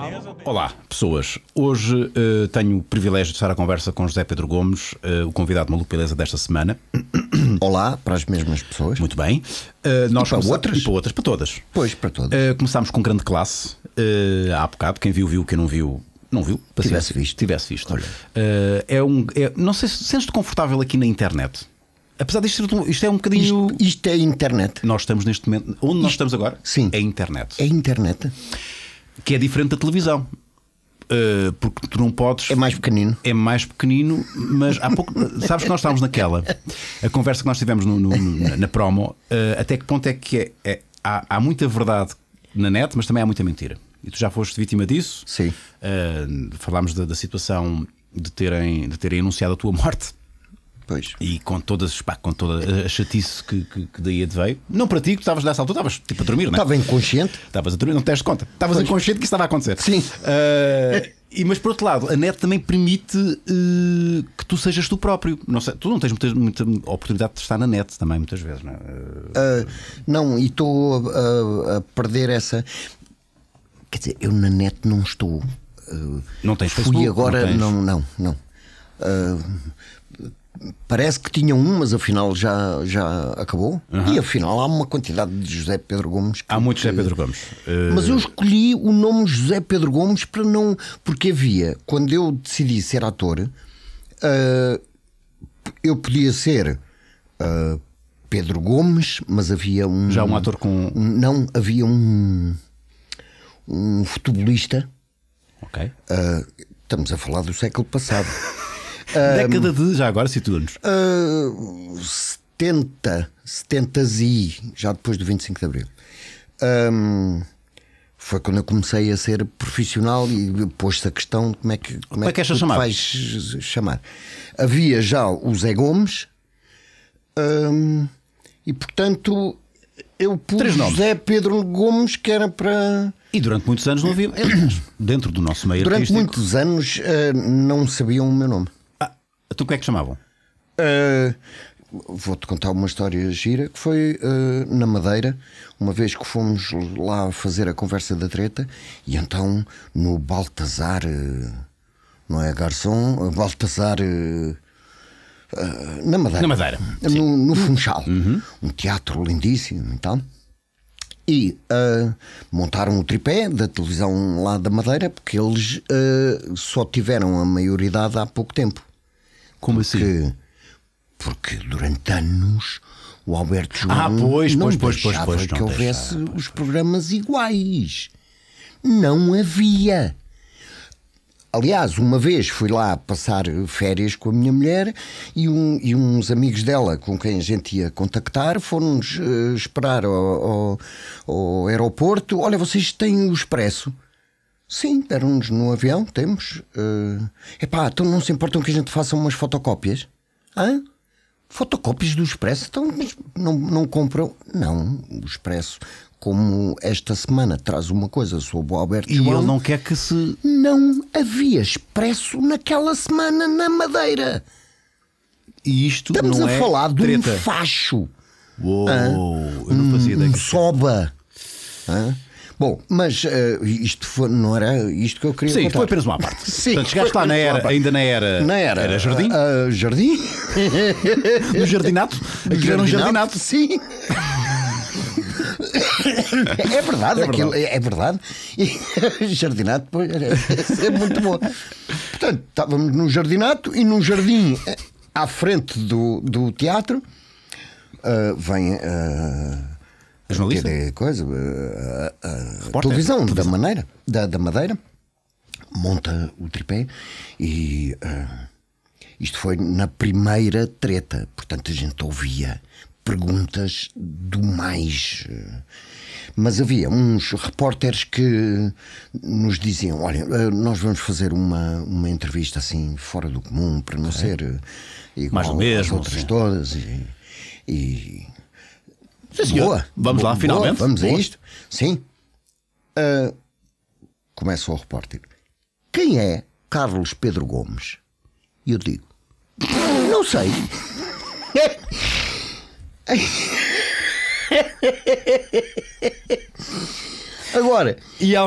Olá, pessoas. Hoje tenho o privilégio de estar à conversa com José Pedro Gomes, o convidado maluco beleza desta semana. Olá, para as mesmas pessoas. Muito bem. Nós para outras? E para outras, para todas. Pois, para todas. Começámos com grande classe. Há bocado, quem viu, viu. Quem não viu, não viu. Tivesse visto. Olha. Não sei se sentes-te confortável aqui na internet. Apesar disto, isto é um bocadinho. Isto é internet. Nós estamos neste momento. Onde nós estamos agora? Sim. É internet. É internet. Que é diferente da televisão. Porque tu não podes. É mais pequenino. É mais pequenino, mas há pouco. Sabes que nós estávamos naquela. A conversa que nós tivemos na promo. Até que ponto é que há muita verdade na net, mas também há muita mentira. E tu já foste vítima disso. Sim. Falámos da situação de terem anunciado a tua morte. Pois. E com toda a chatice que daí adveio. Não para ti, que estavas nessa altura, estavas tipo a dormir, não é? Estava inconsciente. Estavas a dormir, não te deste conta. Estavas inconsciente que isso estava a acontecer. Sim. Mas por outro lado, a net também permite que tu sejas tu próprio. Não sei, tu não tens muita oportunidade de estar na net também, muitas vezes, não é? Não, e estou a perder essa. Quer dizer, eu na net não estou. Não tens Fui Facebook? agora. Não. Parece que tinha um, mas afinal já acabou. E afinal há uma quantidade de José Pedro Gomes. Há muito José Pedro Gomes. Mas eu escolhi o nome José Pedro Gomes para não. Porque havia, quando eu decidi ser ator, eu podia ser Pedro Gomes, mas havia um. Já um ator com. Não, havia um futebolista. Ok. Estamos a falar do século passado. Década de. Já agora, situa-nos. 70s e já depois do 25 de Abril. Foi quando eu comecei a ser profissional e pôs-se a questão de como é que tu vais chamar. Havia já o Zé Gomes e portanto eu pus José Pedro Gomes, que era para. E durante muitos anos não havia. Dentro do nosso meio Durante artístico. muitos anos não sabiam o meu nome. Então o que é que chamavam? Vou-te contar uma história gira que foi na Madeira, uma vez que fomos lá fazer a conversa da treta, e então no Baltazar, não é garçom, Baltazar na Madeira. Na Madeira. No Funchal. Um teatro lindíssimo e tal. E montaram o tripé da televisão lá da Madeira, porque eles só tiveram a maioridade há pouco tempo. Como assim? Porque durante anos o Alberto João não deixava que houvesse os programas iguais. Não havia. Aliás, uma vez fui lá passar férias com a minha mulher e uns amigos dela com quem a gente ia contactar foram-nos esperar ao aeroporto. Olha, vocês têm o Expresso? Sim, deram-nos no avião, temos. Então não se importam que a gente faça umas fotocópias? Hã? Fotocópias do Expresso? Então não compram? Não, o Expresso, como esta semana traz uma coisa sobre o Alberto João. E ele não quer que se. Não havia Expresso naquela semana na Madeira. E isto estamos não a é falar de treta. um facho. Uou, eu não fazia ideia. Soba. Bom, mas isto não era isto que eu queria contar. Sim, foi apenas uma parte. Sim, portanto, chegaste lá ainda na era. Era jardim? Jardim? No jardinato? Aquilo era um jardinato. Sim. É verdade, aquilo é verdade. E jardinato, pois, é muito bom. Portanto, estávamos no jardinato e num jardim à frente do teatro vem jornalista? A televisão da Madeira monta o tripé e isto foi na primeira treta, portanto a gente ouvia perguntas do mais. Mas havia uns repórteres que nos diziam: olha, nós vamos fazer uma entrevista assim fora do comum para não ser igual às outras todas e sim, boa. Vamos lá, finalmente. Vamos a isto. Sim. Começa o repórter: quem é Carlos Pedro Gomes? E eu digo: não sei. Agora,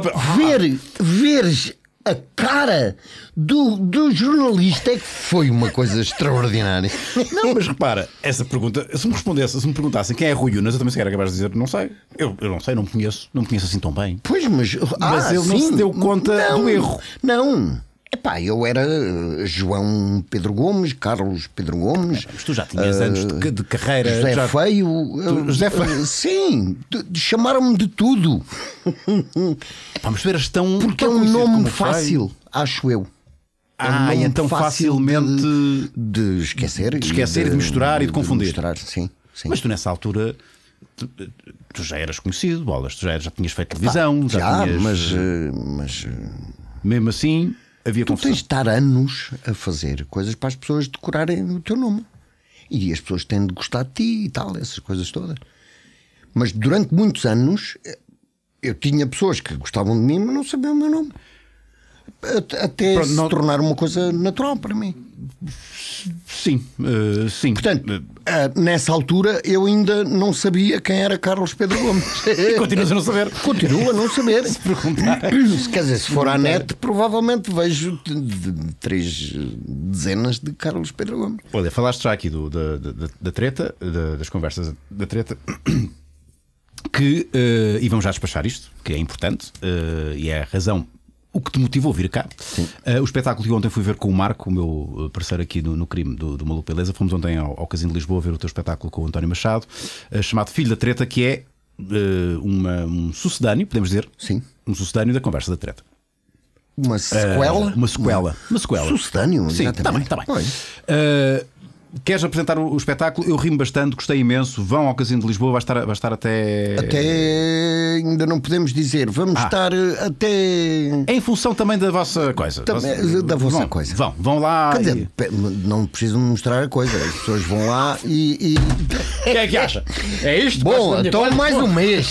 veres a cara do jornalista é que foi uma coisa extraordinária. Não, mas repara, essa pergunta, se me perguntassem quem é Rui Unas, eu também seria capaz de dizer, não sei. Eu não sei, não me conheço assim tão bem. Pois, mas ele não se deu conta do erro. Não. Epá, eu era João Pedro Gomes, Carlos Pedro Gomes. Mas tu já tinhas anos de carreira. José Feio. José Feio. Sim, chamaram-me de tudo. Epá, mas tu eras tão. Porque é um nome fácil, acho eu. Então facilmente de esquecer. De esquecer e de misturar e de confundir. Misturar, sim. Mas tu nessa altura. Tu já eras conhecido, Bolas, tu já tinhas feito televisão. Já tinhas... mas. Mesmo assim. Tu tens de estar anos a fazer coisas para as pessoas decorarem o teu nome. E as pessoas têm de gostar de ti e tal, essas coisas todas. Mas durante muitos anos eu tinha pessoas que gostavam de mim, mas não sabiam o meu nome. Até pronto, se tornar uma coisa natural para mim. Sim, sim. Portanto, nessa altura eu ainda não sabia quem era Carlos Pedro Gomes. Continuas a não saber. Continuo a não saber. Se perguntar. Quer dizer, se for à net, provavelmente vejo 3 dezenas de Carlos Pedro Gomes. Olha, falaste já aqui da treta, das conversas da treta. E vamos já despachar isto, que é importante, e é a razão. O que te motivou a vir cá. O espetáculo que ontem fui ver com o Marco, o meu parceiro aqui no crime do Maluco Beleza. Fomos ontem ao Casino de Lisboa ver o teu espetáculo com o António Machado, chamado Filho da Treta, que é um sucedâneo, podemos dizer. Sim. Um sucedâneo da Conversa da Treta. Uma sequela? Uma sequela. Sucedâneo? Sim, está bem. Queres apresentar o espetáculo? Eu rimo bastante, gostei imenso. Vão ao Casino de Lisboa, vai estar até. Até ainda não podemos dizer. Vamos estar até. Em função também da vossa coisa. Da vossa coisa. Vão lá. Quer dizer, não precisam mostrar a coisa. As pessoas vão lá e. Quem é que acha? É isto? Bom, então mais um mês.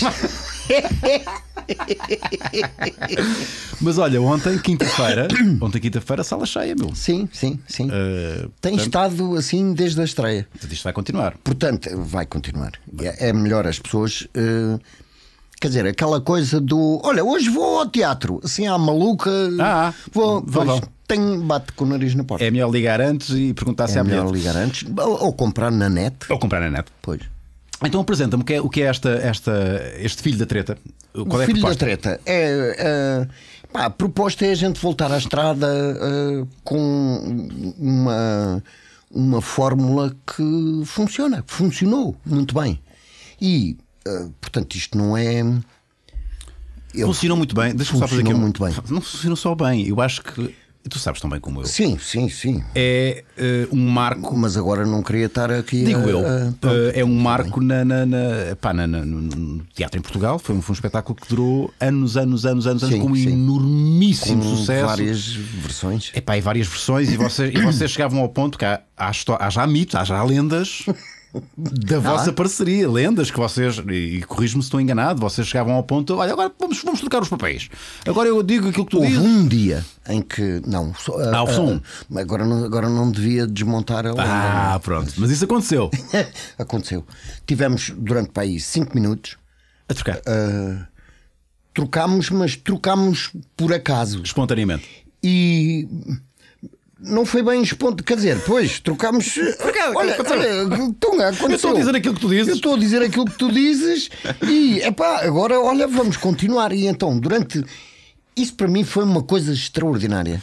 Mas olha, ontem quinta-feira, sala cheia, meu. Sim. Tem estado assim desde a estreia. Isto vai continuar. Portanto, vai continuar. É melhor as pessoas. Quer dizer, aquela coisa do. Olha, hoje vou ao teatro, assim à maluca. Vou. Bate com o nariz na porta. É melhor ligar antes e perguntar se há bilhete. É melhor ligar antes. Ou comprar na net. Pois. Então apresenta-me o que é este Filho da Treta. Qual é a Filho proposta? da Treta a proposta é a gente voltar à estrada com uma fórmula que funcionou muito bem. E portanto isto não é. Funcionou muito bem. Deixa-me só fazer aqui muito bem. Não funcionou só bem. Eu acho que tu sabes tão bem como eu. Sim. É um marco. Mas agora não queria estar aqui. Digo eu. É um marco no teatro em Portugal. Foi um espetáculo que durou anos, com um enormíssimo sucesso. Várias versões. E várias versões. E vocês chegavam ao ponto que há já mitos, há já lendas. Da vossa parceria, lendas que vocês, e corrijo-me se estou enganado, vocês chegavam ao ponto, olha, agora vamos trocar os papéis. Agora eu digo aquilo que tu dizes. Houve um dia em que não, agora não devia desmontar a lenda. Pronto, mas isso aconteceu. Aconteceu. Tivemos durante para aí 5 minutos a trocar. Trocámos por acaso, espontaneamente. E não foi bem espontâneo, quer dizer, depois trocámos. Olha, eu estou a dizer aquilo que tu dizes. Eu estou a dizer aquilo que tu dizes e agora olha, vamos continuar. E então, durante. Isso para mim foi uma coisa extraordinária.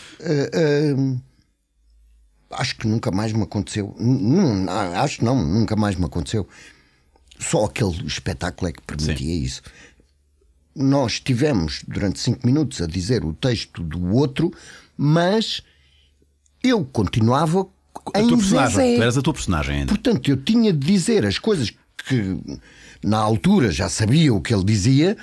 Acho que nunca mais me aconteceu. Nunca mais me aconteceu. Só aquele espetáculo é que permitia isso. Nós estivemos durante 5 minutos a dizer o texto do outro, mas eu continuava em Zezé. Tu eras a tua personagem ainda. Portanto, eu tinha de dizer as coisas que na altura já sabia o que ele dizia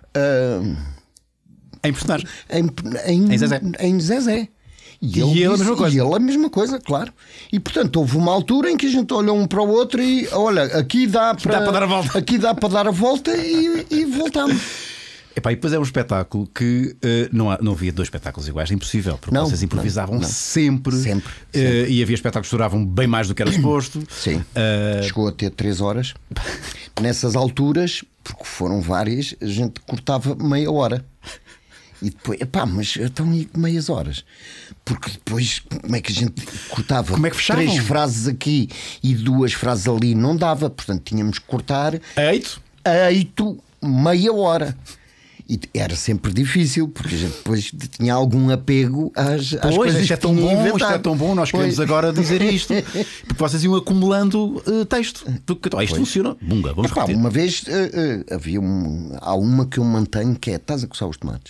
em personagem. Em Zezé. E ele a mesma coisa, claro. E portanto houve uma altura em que a gente olhou um para o outro e olha, aqui dá para dar a volta. Aqui dá para dar a volta e voltamos. Epá, e depois é um espetáculo que não havia dois espetáculos iguais, é impossível, porque vocês improvisavam sempre. E havia espetáculos que duravam bem mais do que era suposto. Sim. Chegou a ter 3 horas. Nessas alturas, porque foram várias, a gente cortava meia hora. E depois, mas estão aí meias horas. Porque depois, como é que a gente cortava? Como é que fechavam? 3 frases aqui e 2 frases ali, não dava. Portanto, tínhamos que cortar a eito meia hora. E era sempre difícil, porque a gente depois tinha algum apego às coisas isto é tão bom, isto é tão bom, nós queremos agora dizer isto. Porque vocês iam acumulando texto. Isto funciona. Bunga, vamos repetir. Uma vez há uma que eu mantenho que é: estás a coçar os tomates?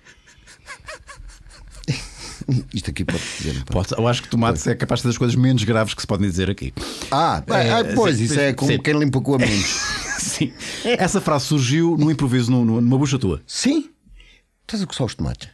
Isto aqui pode dizer. Eu acho que tomates é capaz de ser das coisas menos graves que se podem dizer aqui. Isso é como quem limpa com a mão. Sim. Essa frase surgiu num improviso numa bucha tua. Sim. Estás a coçar os tomates.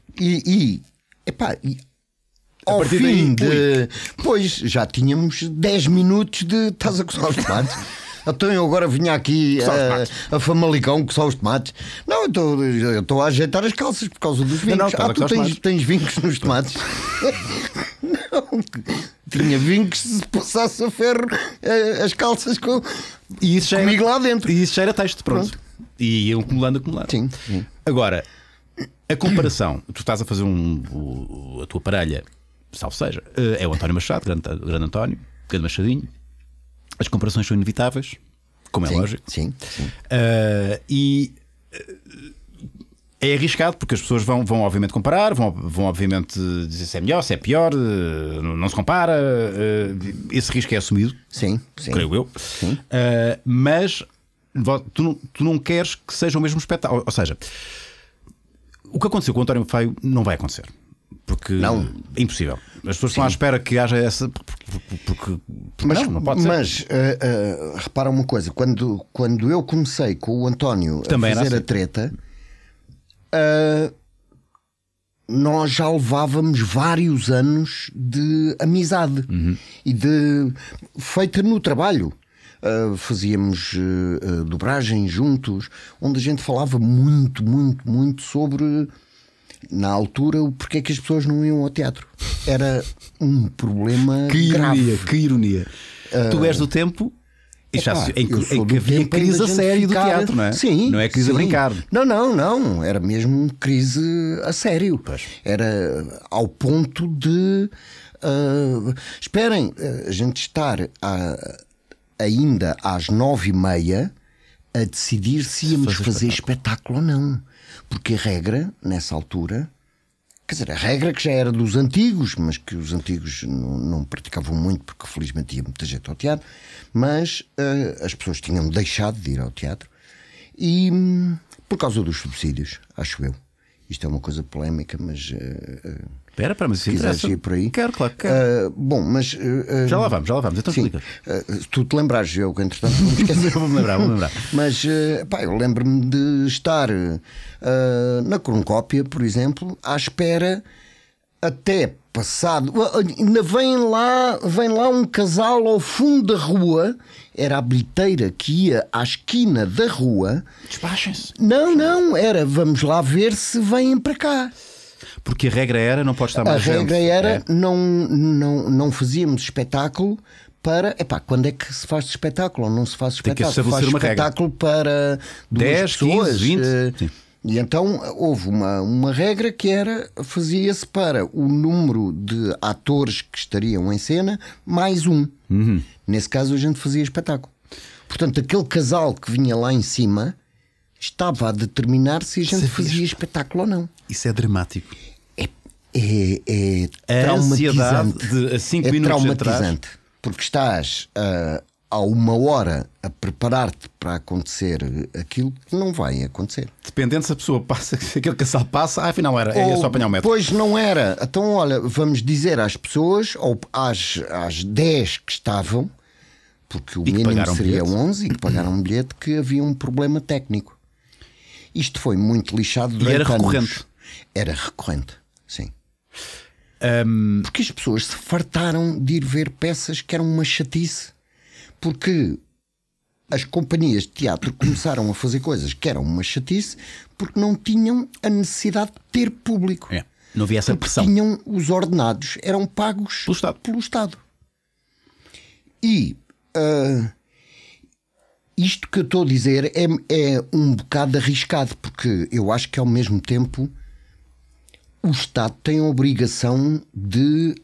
Ao fim Pois já tínhamos 10 minutos de estás a coçar os tomates. Então eu agora vinha aqui a Famalicão coçar os tomates. Não, eu estou a ajeitar as calças por causa dos vincos. Tu tens vincos nos tomates? Não, tinha vincos se passasse a ferro as calças comigo lá dentro. E isso já era texto, pronto. E iam acumulando. Sim. Agora, a comparação, tu estás a fazer a tua parelha, salvo seja, é o António Machado, grande António, grande Machadinho. As comparações são inevitáveis, como é lógico. Sim. E é arriscado, porque as pessoas vão obviamente comparar, vão obviamente dizer se é melhor, se é pior, não se compara. Esse risco é assumido, sim. creio eu. Sim. Mas tu não queres que seja o mesmo espetáculo. Ou seja, o que aconteceu com o António Feio não vai acontecer. Porque é impossível. As pessoas estão à espera que haja essa. Não pode ser. Mas repara uma coisa: quando eu comecei com o António também a fazer a treta, nós já levávamos vários anos de amizade e feita no trabalho. Fazíamos dobragem juntos, onde a gente falava muito sobre. Na altura, o porquê que as pessoas não iam ao teatro. Era um problema grave. Que ironia. Tu és do tempo em que havia crise a sério do teatro, não é? Sim. Não é crise a brincar. Não. Era mesmo crise a sério. Pois. Era ao ponto de... esperem, a gente estar ainda às 9h30 a decidir se íamos fazer espetáculo ou não. Porque a regra, nessa altura, quer dizer, a regra que já era dos antigos, mas que os antigos não praticavam muito, porque felizmente ia muita gente ao teatro, mas as pessoas tinham deixado de ir ao teatro e por causa dos subsídios, acho eu. Isto é uma coisa polémica, mas... Espera, mas isso interessa. Ir por aí. Quero, claro que quero. Bom, mas... já lá vamos. Então explica. Tu te lembrares, eu que entretanto não me esqueci. Vou-me lembrar. Mas, eu lembro-me de estar na Croncópia, por exemplo, à espera até passado... Ainda vem lá um casal ao fundo da rua, era a bilheteira que ia à esquina da rua. Despachem-se. Não, era vamos lá ver se vêm para cá. Porque a regra era não pode estar mais gente. A regra era não fazíamos espetáculo para... quando é que se faz espetáculo ou não se faz espetáculo? Tem que estabelecer uma espetáculo regra. Para 10, pessoas, 15, 20... E então houve uma regra que era, fazia-se para o número de atores que estariam em cena mais um. Nesse caso a gente fazia espetáculo. Portanto, aquele casal que vinha lá em cima estava a determinar se a gente fazia espetáculo ou não. Isso é dramático. É traumatizante. De 5 minutos traumatizante. Porque estás há 1 hora a preparar-te para acontecer aquilo que não vai acontecer. Dependendo se a pessoa passa, se aquele casal passa, afinal era só apanhar o metro. Pois não era. Então, olha, vamos dizer às pessoas, ou às 10 que estavam, porque o mínimo seria 11 e que pagaram um bilhete, que havia um problema técnico. Isto foi muito lixado durante anos. E era recorrente. Era recorrente, sim. Porque as pessoas se fartaram de ir ver peças que eram uma chatice. Porque as companhias de teatro começaram a fazer coisas que eram uma chatice porque não tinham a necessidade de ter público. Não havia essa pressão. Tinham os ordenados, eram pagos pelo Estado. E isto que eu estou a dizer é um bocado arriscado, porque eu acho que ao mesmo tempo o Estado tem a obrigação de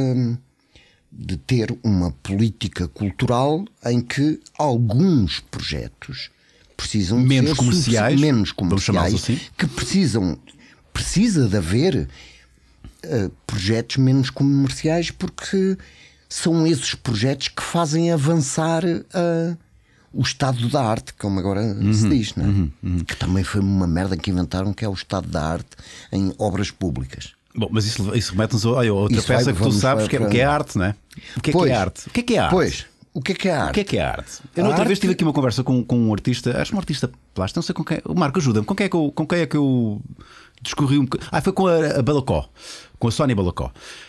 ter uma política cultural em que alguns projetos precisam menos ser comerciais, vamos chamá-los assim, que precisa de haver projetos menos comerciais, porque são esses projetos que fazem avançar o estado da arte, como agora se diz, não é? Que também foi uma merda que inventaram, que é o estado da arte em obras públicas. Bom, mas isso remete-nos a outra peça que tu sabes que é arte, não é? O que é arte? O que é arte? Pois, o que é arte? O que é arte? Eu outra vez tive aqui uma conversa com um artista, acho um artista plástico, não sei com quem. O Marco, ajuda-me, com quem é que eu discorri um bocadinho? Foi com a Balacó, com a Sónia Balacó.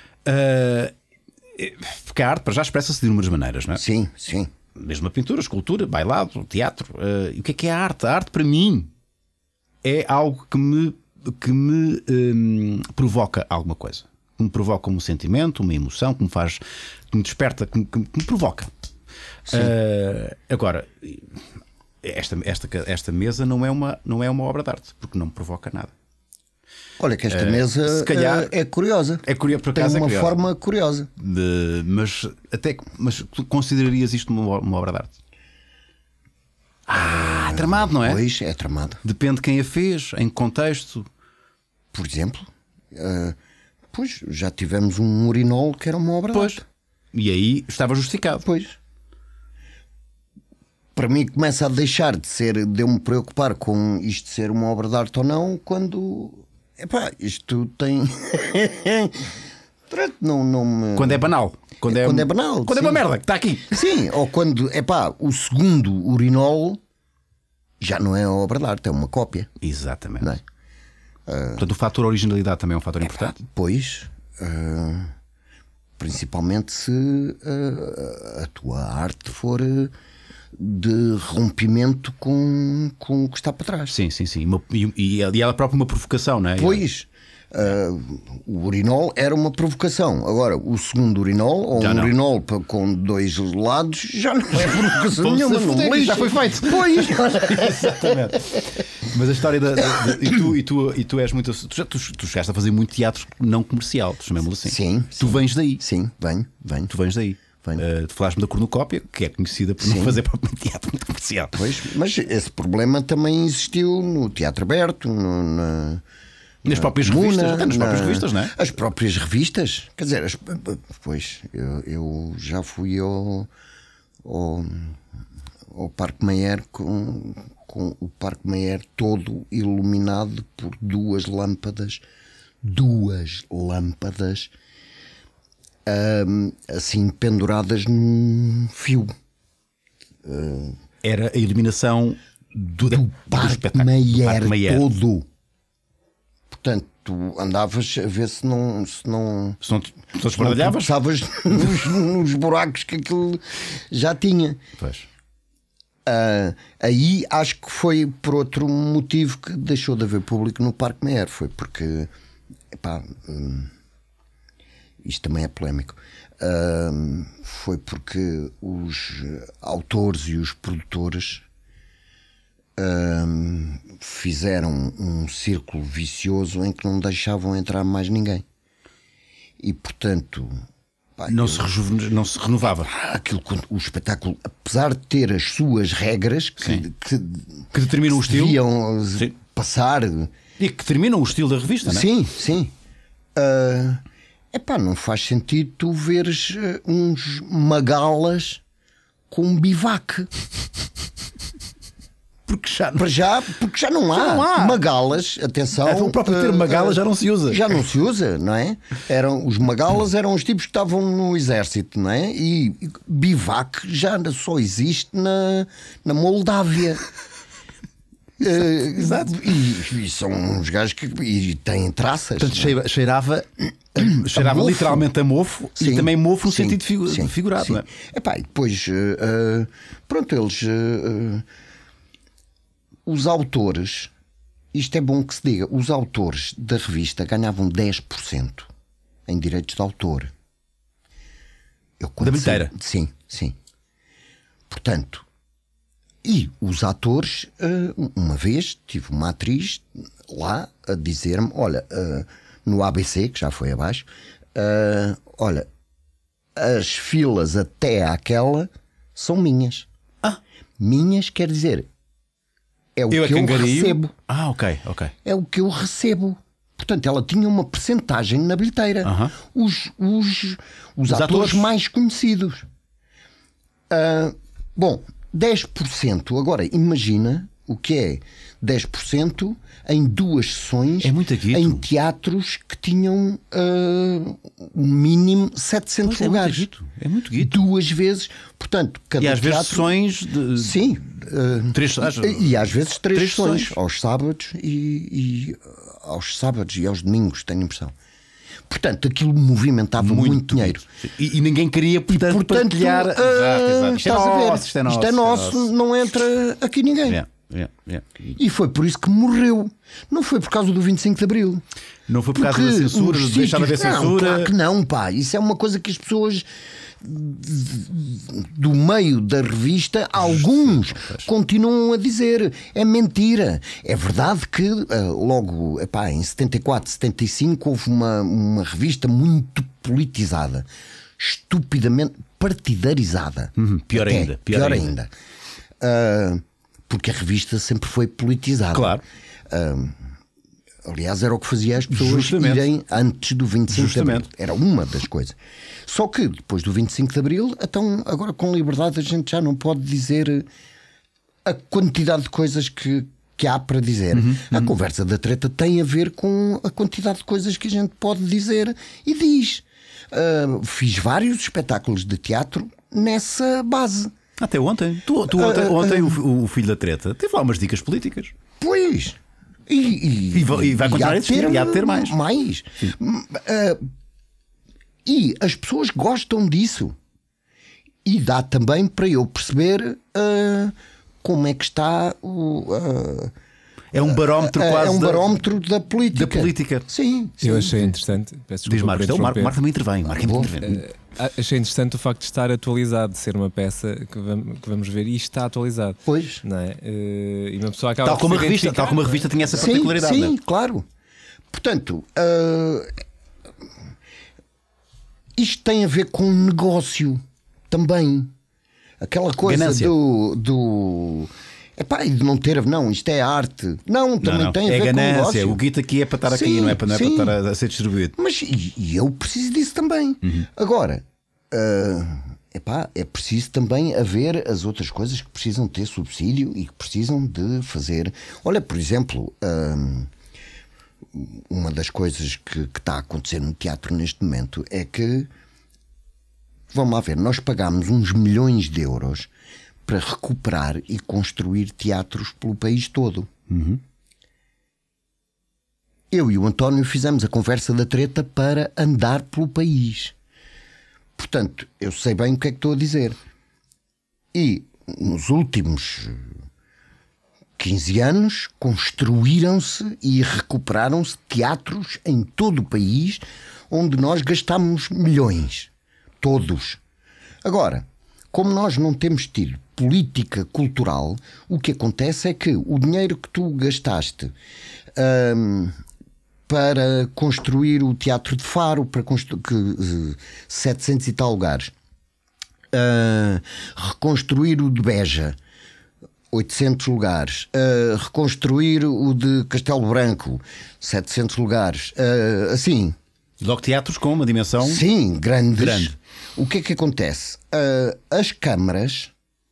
Porque a arte para já expressa-se de inúmeras maneiras, não é? Sim, sim. Mesmo a pintura, a escultura, bailado, teatro. E o que é a arte? A arte para mim é algo que me provoca alguma coisa, que me provoca um sentimento, uma emoção, que me desperta, que me provoca. Agora, esta mesa não é uma obra de arte, porque não me provoca nada. Olha que esta mesa é curiosa. Por acaso tem uma forma curiosa. Mas tu considerarias isto uma obra de arte? Tramado, não é? Pois, é tramado. Depende de quem a fez, em que contexto. Por exemplo, pois, já tivemos um urinol que era uma obra de arte. E aí estava justificado. Pois. Para mim começa a deixar de eu me preocupar com isto ser uma obra de arte ou não, quando isto tem quando é banal. Quando é banal. Quando é uma merda que está aqui. Sim, ou quando o segundo urinol já não é obra de arte, é uma cópia. Exatamente. Não é? Portanto, o fator originalidade também é um fator importante. Pois, principalmente se a tua arte for de rompimento com o que está para trás. Sim. E ela própria uma provocação, não é? Pois, o urinol era uma provocação. Agora, o segundo urinol, ou já um urinol com dois lados, já não é provocação nenhuma. Já foi feito. Pois. Exatamente. Mas a história e tu és muito. Tu chegaste a fazer muito teatro não comercial, chamemos assim. Sim. Tu vens daí. Sim, venho. Tu vens daí. Tu falaste-me da cornucópia, que é conhecida por não fazer próprio teatro muito comercial. Pois, mas esse problema também existiu no Teatro Aberto, nas próprias revistas, até nas próprias revistas, não é? As próprias revistas, quer dizer, pois, eu já fui ao Parque Mayer com o Parque Mayer todo iluminado por duas lâmpadas assim penduradas num fio. Era a iluminação do Parque Mayer todo. Portanto, tu andavas a ver se não esbardalhavas? Pensavas nos buracos que aquilo já tinha. Pois. Aí acho que foi por outro motivo que deixou de haver público no Parque Mayer. Foi porque isto também é polémico. Foi porque os autores e os produtores fizeram um círculo vicioso em que não deixavam entrar mais ninguém. E portanto não se renovava. O espetáculo, apesar de ter as suas regras que determinam o estilo, deviam passar e que determinam o estilo da revista, não é? Sim. Não faz sentido tu veres uns magalas com um bivac. Porque já não há magalas, atenção. O próprio termo magala já não se usa. Já não se usa, não é? Os magalas eram os tipos que estavam no exército, não é? E bivac já só existe na Moldávia. Exato. E são uns gajos que têm traças. Portanto, cheirava literalmente a mofo, sim, e também mofo no sentido figurado. Não é? Epá, e depois, pronto, eles. Os autores, isto é bom que se diga, os autores da revista ganhavam 10% em direitos de autor. Da bilheteira? Sim, sim. Portanto, e os atores, uma vez tive uma atriz lá a dizer-me: olha, no ABC, que já foi abaixo, olha, as filas até àquela são minhas. Minhas quer dizer, é o que eu recebo. Ok. É o que eu recebo. Portanto, ela tinha uma percentagem na bilheteira. Os atores mais conhecidos. Bom, 10%. Agora, imagina o que é 10% em 2 sessões, em teatros que tinham o mínimo 700 lugares. É muito guito. 2 vezes. Portanto, cada e às teatro... vezes sessões de... Sim. 3 e às vezes 3 sessões. Aos sábados aos sábados e aos domingos, tenho a impressão. Portanto, aquilo movimentava muito dinheiro. E ninguém queria, portanto partilhar. Exato. Isto é nosso, não entra aqui ninguém. E foi por isso que morreu. Não foi por causa do 25 de Abril. Não foi por causa da censura, de deixar de haver censura. Claro que não, pá. Isso é uma coisa que as pessoas do meio da revista, alguns continuam a dizer. É mentira. É verdade que logo em 74, 75 houve uma revista muito politizada, estupidamente partidarizada. Pior ainda. Porque a revista sempre foi politizada. Claro. Aliás, era o que fazia as pessoas irem antes do 25 de Abril. Era uma das coisas. Só que depois do 25 de Abril, então agora com liberdade a gente já não pode dizer a quantidade de coisas que há para dizer. A conversa da treta tem a ver com a quantidade de coisas que a gente pode dizer e diz. Fiz vários espetáculos de teatro nessa base. Até ontem. Ontem o filho da treta teve lá umas dicas políticas. Pois. E vai continuar a existir. E há de ter mais. E as pessoas gostam disso. E dá também para eu perceber como é que está é um barómetro quase. É um barómetro da política. Da política. Sim. Eu achei interessante. Peço desculpa. Diz Marco. Marco também intervém. Achei interessante o facto de estar atualizado, de ser uma peça que vamos ver e está atualizado. Pois. Não é? E uma pessoa acaba tal como a revista tinha essa particularidade. Sim, claro. Portanto, isto tem a ver com negócio também. Aquela coisa ganância. e de não ter. Não, isto é arte. Não, também tem a ver ganância. Com negócio. O guito aqui é para estar aqui, não é para estar a ser distribuído. Mas e eu preciso disso também. Agora, é preciso também haver as outras coisas que precisam ter subsídio e que precisam de fazer. Olha, por exemplo, uma das coisas que está a acontecer no teatro neste momento é que, vamos lá ver, nós pagámos uns milhões de euros para recuperar e construir teatros pelo país todo. Eu e o António fizemos a conversa da treta para andar pelo país. Portanto, eu sei bem o que é que estou a dizer. E nos últimos 15 anos construíram-se e recuperaram-se teatros em todo o país onde nós gastámos milhões. Todos. Agora, como nós não temos tido política cultural, o que acontece é que o dinheiro que tu gastaste para construir o Teatro de Faro, para construir 700 e tal lugares, reconstruir o de Beja, 800 lugares, reconstruir o de Castelo Branco, 700 lugares, assim. Logo teatros com uma dimensão... Sim, grandes. O que é que acontece? As câmaras...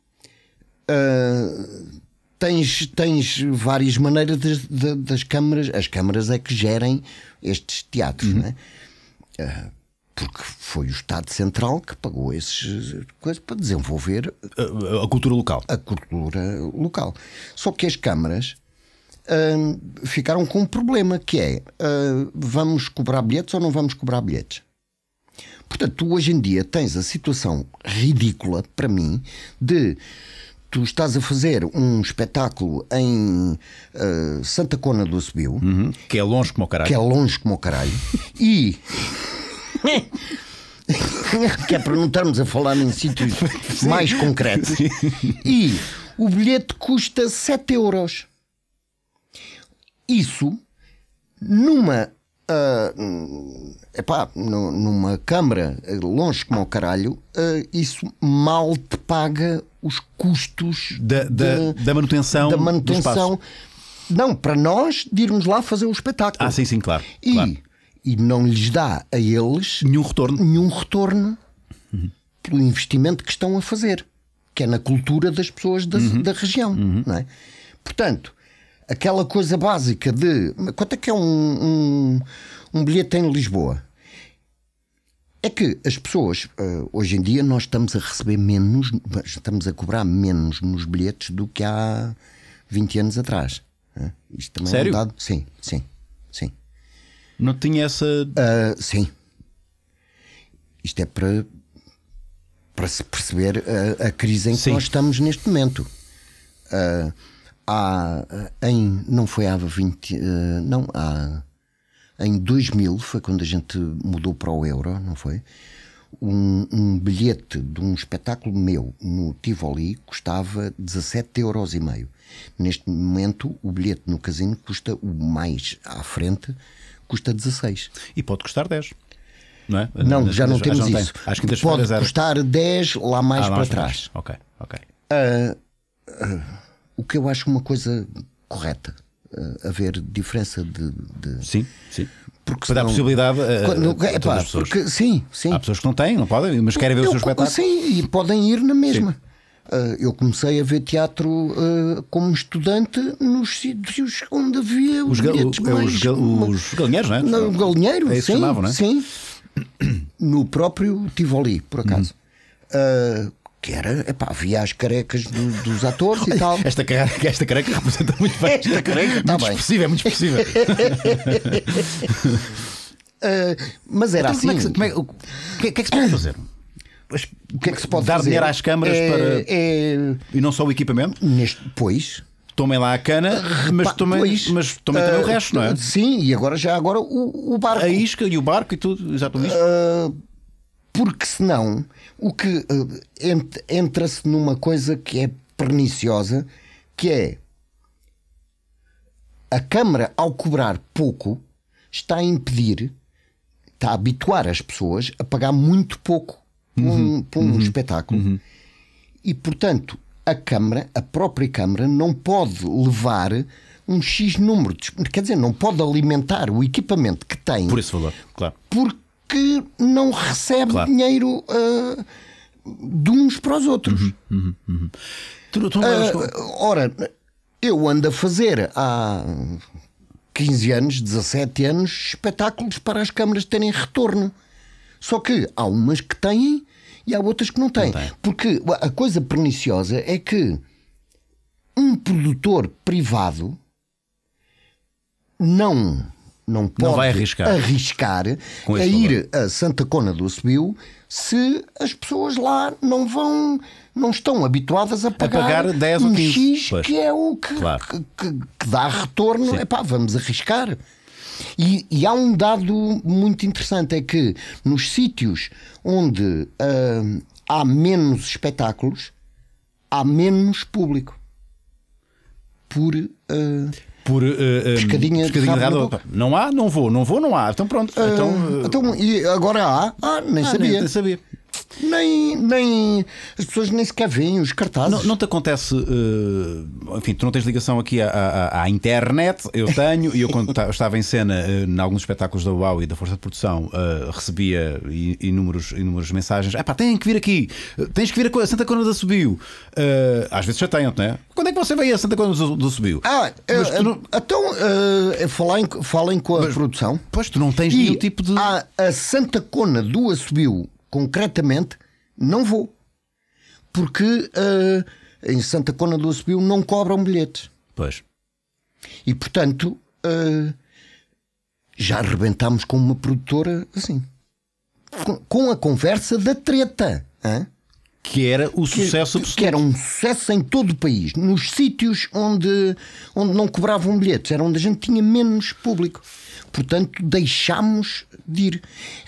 Tens várias maneiras das câmaras. As câmaras é que gerem estes teatros, não é? Porque foi o Estado Central que pagou esses coisas para desenvolver a cultura local. A cultura local. Só que as câmaras ficaram com um problema, que é vamos cobrar bilhetes ou não vamos cobrar bilhetes? Portanto, tu hoje em dia tens a situação ridícula, para mim, de tu estás a fazer um espetáculo em Santa Cona do Subiu, que é longe como o caralho. Que é longe como o caralho. E que é para não estarmos a falar em sítios mais concretos. E o bilhete custa 7 euros. Isso numa numa câmara longe como o caralho, isso mal te paga os custos da manutenção, da manutenção. Não, para nós de irmos lá fazer o espetáculo. Sim, claro. E não lhes dá a eles nenhum retorno pelo investimento que estão a fazer, que é na cultura das pessoas da região, não é? Portanto, aquela coisa básica de quanto é que é um bilhete em Lisboa? É que as pessoas, hoje em dia, nós estamos a receber menos, estamos a cobrar menos nos bilhetes do que há 20 anos atrás. Isto também Sério? É um dado. Sim. Não tinha essa... sim. Isto é para se perceber a crise em que nós estamos neste momento. Em 2000 foi quando a gente mudou para o euro, não foi? Um bilhete de um espetáculo meu no Tivoli custava 17,5 euros. Neste momento o bilhete no Casino custa, o mais à frente, custa 16. E pode custar 10. Não é? Não, já não temos isso. Às pode custar 10 lá mais para trás. Ok. O que eu acho uma coisa correta, haver diferença de... Sim. Porque para dar possibilidade a todas as pessoas. Porque, sim. Há pessoas que não têm, não podem, mas querem ver o seu espetáculo. Sim, e podem ir na mesma. Eu comecei a ver teatro como estudante nos sítios onde havia os galinheiros, não é? No galinheiro, é isso que chamavam, não é? Sim. No próprio Tivoli, por acaso. Que era, havia as carecas dos atores e tal. Esta careca representa muito bem. Esta careca está bem. É muito expressiva. Mas era então, assim. O que é que se pode fazer? O que é que se pode dar fazer? Dinheiro às câmaras para. E não só o equipamento? Pois. Tomem lá a cana, mas tomem também o resto, não é? Sim, e agora o barco. A isca e o barco e tudo, exatamente isso. Porque senão o que entra-se numa coisa que é perniciosa, que é a Câmara, ao cobrar pouco, está a habituar as pessoas a pagar muito pouco por um espetáculo. E portanto a própria Câmara não pode levar um X número quer dizer, não pode alimentar o equipamento que tem por esse valor, claro, porque não recebe dinheiro de uns para os outros. Ora, eu ando a fazer há 15 anos, 17 anos, espetáculos para as câmaras terem retorno. Só que há umas que têm e há outras que não têm. Porque a coisa perniciosa é que um produtor privado não pode vai arriscar a ir a Santa Cona do Subiu se as pessoas lá não estão habituadas a pagar 10 um ou 15, X, que é o que dá retorno. Vamos arriscar. E há um dado muito interessante, é que nos sítios onde há menos espetáculos, há menos público. Por pescadinha de rabo. Não há, não vou, não há. Então pronto. Então, e agora há? Nem sabia. Nem as pessoas nem sequer veem os cartazes. Não te acontece, enfim, tu não tens ligação aqui à internet. Eu tenho, e eu quando estava em cena em alguns espetáculos da UAU e da Força de Produção, recebia inúmeras mensagens. Têm que vir aqui, tens que vir a Santa Cona do Subiu. Às vezes chateiam-te, não é? Quando é que você veio a Santa Cona do Subiu? Falem com a produção. Pois, tu não tens nenhum tipo de... A Santa Cona do Subiu, concretamente, não vou. Porque em Santa Cona do Subiu não cobram bilhetes. Pois. E portanto, já arrebentámos com uma produtora assim, com a conversa da treta, hein? Que era o sucesso absoluto. Que era um sucesso em todo o país. Nos sítios onde não cobravam bilhetes, era onde a gente tinha menos público. Portanto, deixámos de ir.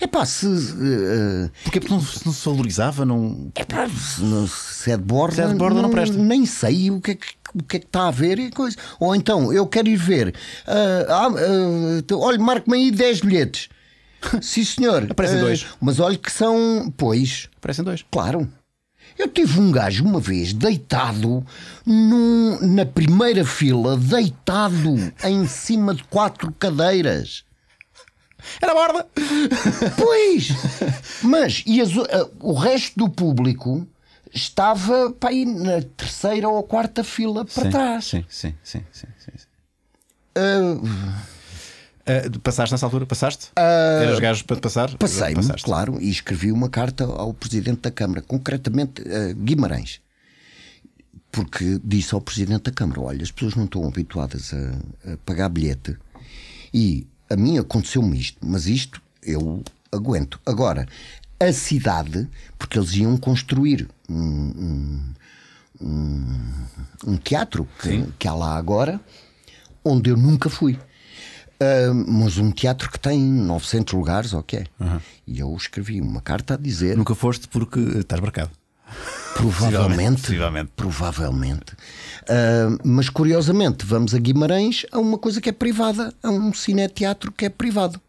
Porque não se valorizava? Não... Se é de borda não presta. Nem sei o que é que está a ver e coisa. Ou então, eu quero ir ver. Olha, marque-me aí 10 bilhetes. Sim, senhor. Aparecem 2. Mas olha que são. Pois. Aparecem 2. Claro. Eu tive um gajo uma vez deitado na primeira fila, deitado em cima de 4 cadeiras. Era a borda. Pois. Mas o resto do público estava para ir na 3ª ou 4ª fila para trás. Sim. Passaste nessa altura? Passaste? Eras gajo para te passar? Passei-me, claro, e escrevi uma carta ao Presidente da Câmara, concretamente Guimarães, porque disse ao Presidente da Câmara: olha, as pessoas não estão habituadas a pagar bilhete e a mim aconteceu-me isto, mas isto eu aguento. Agora, a cidade, porque eles iam construir um teatro que há lá agora, onde eu nunca fui. Mas um teatro que tem 900 lugares, ok. E eu escrevi uma carta a dizer... Nunca foste porque estás marcado. Provavelmente. Mas curiosamente vamos a Guimarães a uma coisa que é privada, a um cineteatro que é privado.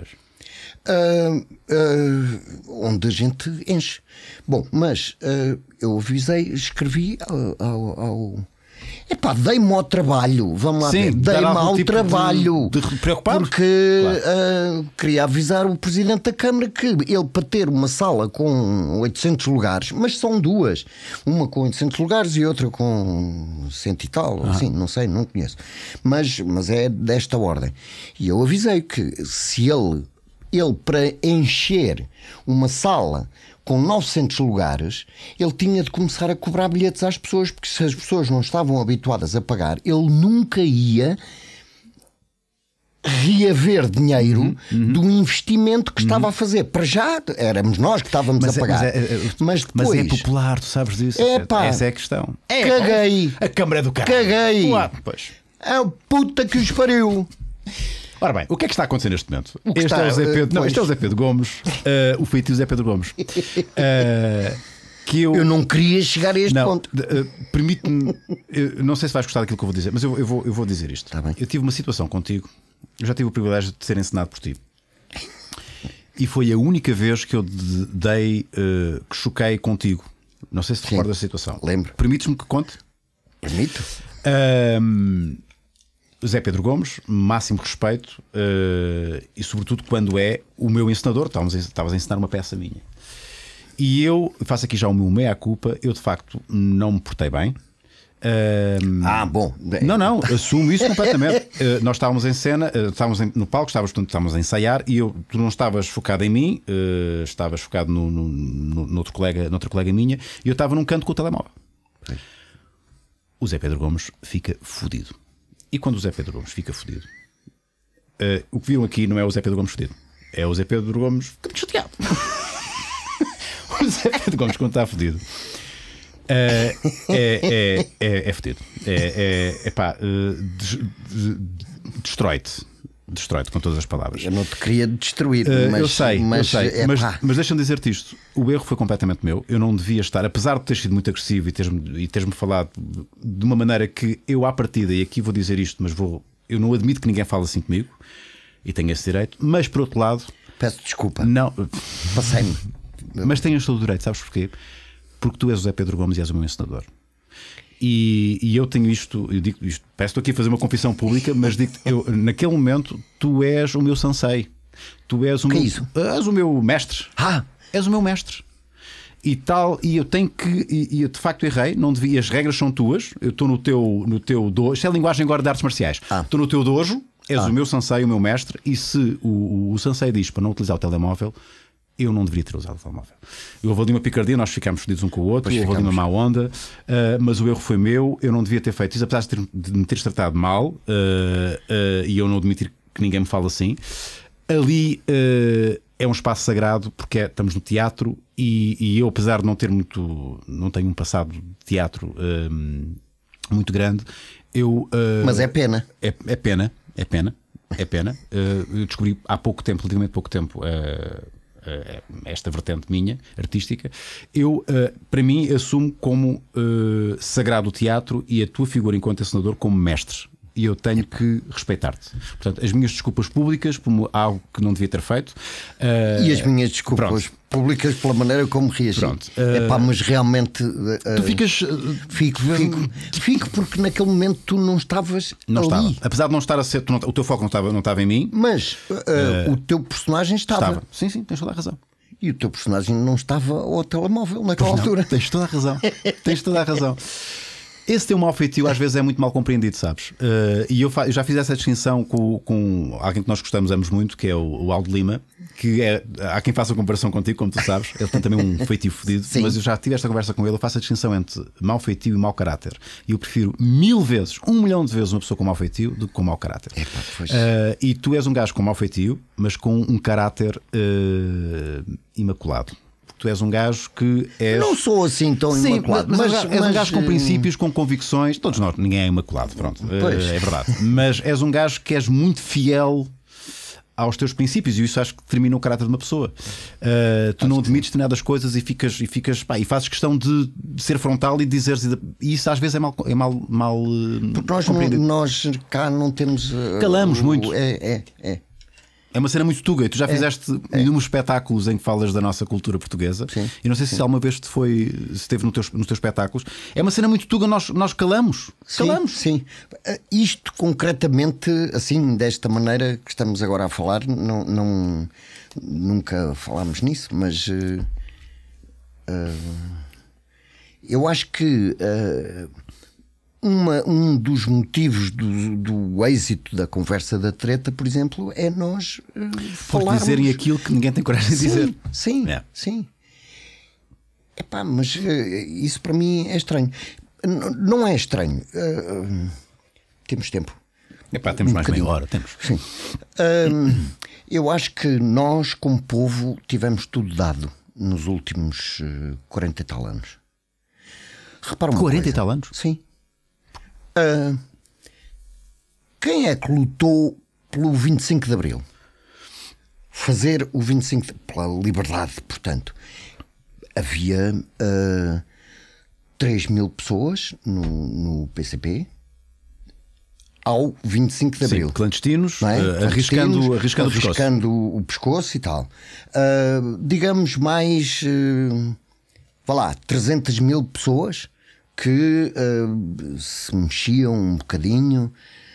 Onde a gente enche. Bom, mas eu avisei, escrevi ao dei-me ao trabalho, vamos lá ver, dei-me ao trabalho de preocupar, porque queria avisar o Presidente da Câmara que ele, para ter uma sala com 800 lugares, mas são duas, uma com 800 lugares e outra com 100 e tal, assim, não sei, não conheço, mas é desta ordem. E eu avisei que se ele para encher uma sala com 900 lugares, ele tinha de começar a cobrar bilhetes às pessoas, porque se as pessoas não estavam habituadas a pagar, ele nunca ia reaver dinheiro do investimento que estava a fazer. Para já éramos nós que estávamos a pagar. Mas depois... Mas é popular, tu sabes disso. Essa é a questão. Caguei. A Câmara do caralho. Caguei. Claro, pois. É o puta que os pariu. Ora bem, o que é que está a acontecer neste momento? Este é o Zé Pedro Gomes, o feitio Zé Pedro Gomes. Que eu não queria chegar a este ponto. Permite-me, não sei se vais gostar daquilo que eu vou dizer, mas eu vou dizer isto. Tá bem. Eu tive uma situação contigo, eu já tive o privilégio de ser encenado por ti. E foi a única vez que eu que choquei contigo. Não sei se te recordas da situação. Lembro. Permites-me que conte? Permito. Zé Pedro Gomes, máximo respeito, e sobretudo quando é o meu encenador. Estavas a ensinar uma peça minha. E eu faço aqui já o meu meia-culpa. Eu de facto não me portei bem. Bom. Não, assumo isso completamente. Nós estávamos em cena, estávamos no palco, estávamos a ensaiar e tu não estavas focado em mim, estavas focado noutra colega minha, e eu estava num canto com o telemóvel. Sim. O Zé Pedro Gomes fica fodido. E quando o Zé Pedro Gomes fica fodido, o que viram aqui não é o Zé Pedro Gomes fodido, é o Zé Pedro Gomes um bocadinho chateado. O Zé Pedro Gomes, quando está fodido, é fodido. Destrói-te com todas as palavras. Eu não te queria destruir, mas eu sei, mas deixa-me dizer-te isto. O erro foi completamente meu. Eu não devia estar, apesar de ter sido muito agressivo e teres-me falado de uma maneira que eu, à partida, e aqui vou dizer isto, mas eu não admito que ninguém fale assim comigo e tenho esse direito. Mas por outro lado, peço desculpa. Não, passei-me. Mas tenhas todo o direito, sabes porquê? Porque tu és o Zé Pedro Gomes e és o meu encenador. E eu tenho isto, eu digo isto, peço-te aqui a fazer uma confissão pública, mas digo-te, naquele momento tu és o meu sensei. Tu és o meu, és o meu mestre. És o meu mestre. E tal, e eu tenho que, e eu de facto errei, não devia, as regras são tuas. Eu estou no teu dojo, isto é a linguagem agora de artes marciais. Estou no teu dojo, és o meu sensei, o meu mestre, e se o sensei diz para não utilizar o telemóvel, eu não deveria ter usado o telemóvel. Houve ali uma picardia, nós ficámos fodidos um com o outro, houve ali uma má onda, mas o erro foi meu, eu não devia ter feito isso, apesar de me teres tratado mal, e eu não admitir que ninguém me fala assim. Ali é um espaço sagrado porque estamos no teatro e eu, apesar de não tenho um passado de teatro muito grande, mas é pena. É pena. Eu descobri há pouco tempo, relativamente pouco tempo, esta vertente minha, artística. Eu, para mim, assumo como sagrado o teatro e a tua figura enquanto encenador como mestre. E eu tenho que respeitar-te. Portanto, as minhas desculpas públicas, como algo que não devia ter feito. E as minhas desculpas públicas pela maneira como reagi. Mas realmente. Tu ficas. Fico porque naquele momento tu não estavas não ali. Estava. Apesar de não estar a ser. O teu foco não estava em mim. Mas o teu personagem estava. Sim, tens toda a razão. E o teu personagem não estava ao telemóvel naquela altura. Tens toda a razão. Esse teu mau feitio às vezes é muito mal compreendido, sabes? E eu já fiz essa distinção com alguém que nós gostamos ambos muito, que é o Aldo Lima, que há quem faça a comparação contigo, como tu sabes. Ele tem também um feitio fodido, mas eu já tive esta conversa com ele. Eu faço a distinção entre mau feitio e mau caráter. E eu prefiro 1000 vezes, 1 milhão de vezes, uma pessoa com mau feitio do que com mau caráter. E tu és um gajo com mau feitio, mas com um caráter imaculado. Tu és um gajo que és... Não sou assim tão imaculado, mas és um gajo com princípios, com convicções. Todos nós, ninguém é imaculado, pronto, é verdade. Mas és um gajo que és muito fiel aos teus princípios, e isso acho que determina o caráter de uma pessoa. Tu não admites determinadas coisas e e fazes questão de ser frontal e dizeres, e isso às vezes é mal porque nós cá não temos. Calamos muito. É uma cena muito tuga. E tu já fizeste inúmeros espetáculos em que falas da nossa cultura portuguesa. Sim, e não sei se alguma vez se esteve nos teus espetáculos. É uma cena muito tuga. Nós calamos. Sim. Isto concretamente, assim, desta maneira que estamos agora a falar, nunca falámos nisso, mas eu acho que um dos motivos do êxito da conversa da treta, por exemplo, é nós falarmos... dizerem aquilo que ninguém tem coragem de dizer. Sim. Mas isso para mim é estranho. Não é estranho. Temos tempo. Temos mais meia hora. Temos. Sim. Eu acho que nós, como povo, tivemos tudo dado nos últimos 40 e tal anos. Repara uma 40 coisa. e tal anos? Sim. Quem é que lutou pelo 25 de Abril? Fazer o 25 pela liberdade, portanto. Havia 3.000 pessoas no PCP ao 25 de Abril. Sim, clandestinos, arriscando o pescoço e tal. Digamos mais, 300.000 pessoas que se mexiam um bocadinho.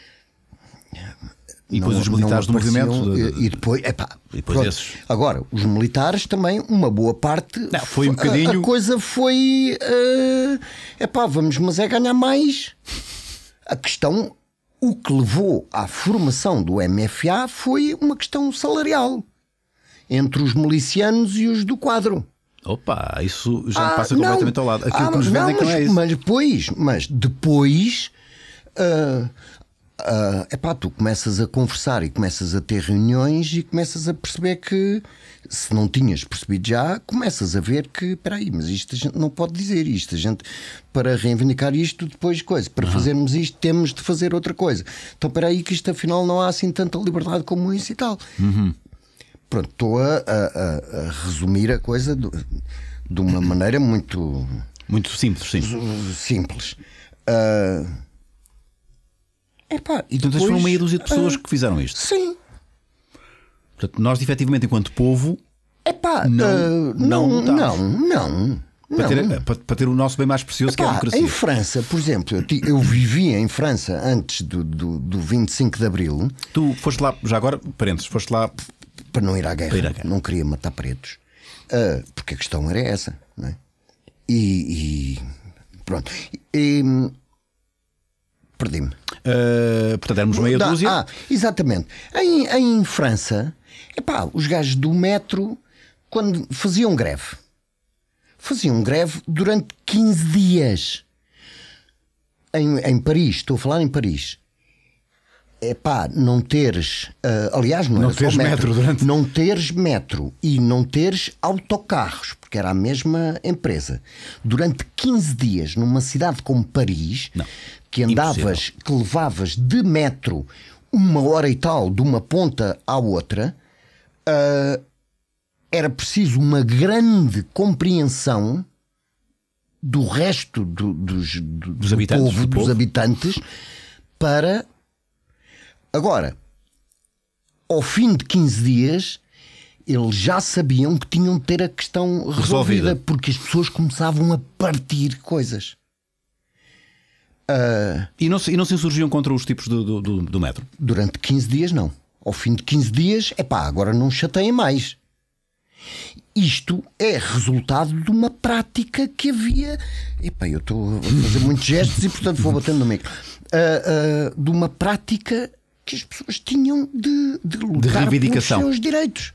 E depois os militares do movimento. E depois esses. Agora, os militares também, uma boa parte. Foi um bocadinho. A coisa foi. Vamos ganhar mais. A questão, o que levou à formação do MFA foi uma questão salarial entre os milicianos e os do quadro. Opa, isso já passa completamente ao lado. Aquilo que nos vendem que não é isso. Mas depois tu começas a conversar e começas a ter reuniões e começas a perceber que, se não tinhas percebido já, começas a ver que, espera aí, mas isto a gente não pode dizer isto. A gente, para reivindicar isto, depois para fazermos isto, temos de fazer outra coisa. Então, espera aí, que isto afinal não há assim tanta liberdade como isso e tal. Pronto, estou a resumir a coisa de uma maneira muito simples. Simples. E depois foram meia dúzia de pessoas que fizeram isto. Sim. Portanto, nós, efetivamente, enquanto povo, não. Para ter o nosso bem mais precioso, que é a democracia. Em França, por exemplo, eu vivia em França antes do 25 de Abril. Tu foste lá, já agora, parênteses, foste lá para não ir à guerra. Não queria matar pretos. Porque a questão era essa, não é? E pronto. Perdi-me. Portanto, éramos meia dúzia. Exatamente. Em França, os gajos do metro quando faziam greve durante 15 dias em Paris, estou a falar em Paris. Não teres, aliás, não teres metro durante... não teres metro e não teres autocarros, porque era a mesma empresa, durante 15 dias numa cidade como Paris, que andavas, que levavas de metro 1 hora e tal de uma ponta à outra, era preciso uma grande compreensão do resto dos habitantes para... Agora, ao fim de 15 dias, eles já sabiam que tinham de ter a questão resolvida, porque as pessoas começavam a partir coisas. E não se insurgiam contra os tipos do metro? Durante 15 dias, não. Ao fim de 15 dias, agora não chateiem mais. Isto é resultado de uma prática que havia. Eu estou a fazer muitos gestos e, portanto, vou batendo no micro. De uma prática que as pessoas tinham de lutar pelos seus direitos.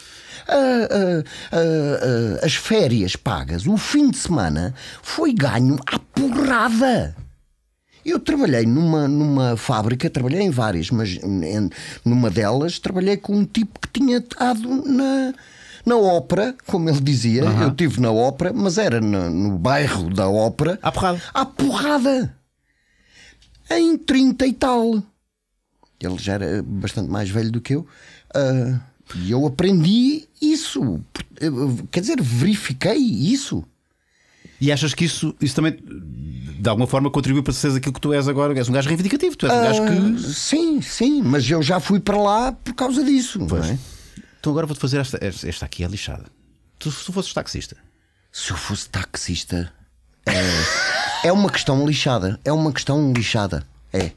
As férias pagas, o fim de semana foi ganho à porrada. Eu trabalhei numa fábrica, trabalhei em várias, mas numa delas trabalhei com um tipo que tinha estado na ópera, como ele dizia. Eu estive na ópera, mas era no bairro da ópera. À porrada. Em 30 e tal. Ele já era bastante mais velho do que eu. E eu aprendi isso. Quer dizer, verifiquei isso. E achas que isso também, de alguma forma, contribuiu para seres aquilo que tu és agora? És um gajo reivindicativo. Tu és um gajo que... Sim. Mas eu já fui para lá por causa disso. Não é? Então agora vou-te fazer esta aqui, é lixada. Se tu fosses taxista? Se eu fosse taxista... É uma questão lixada. É.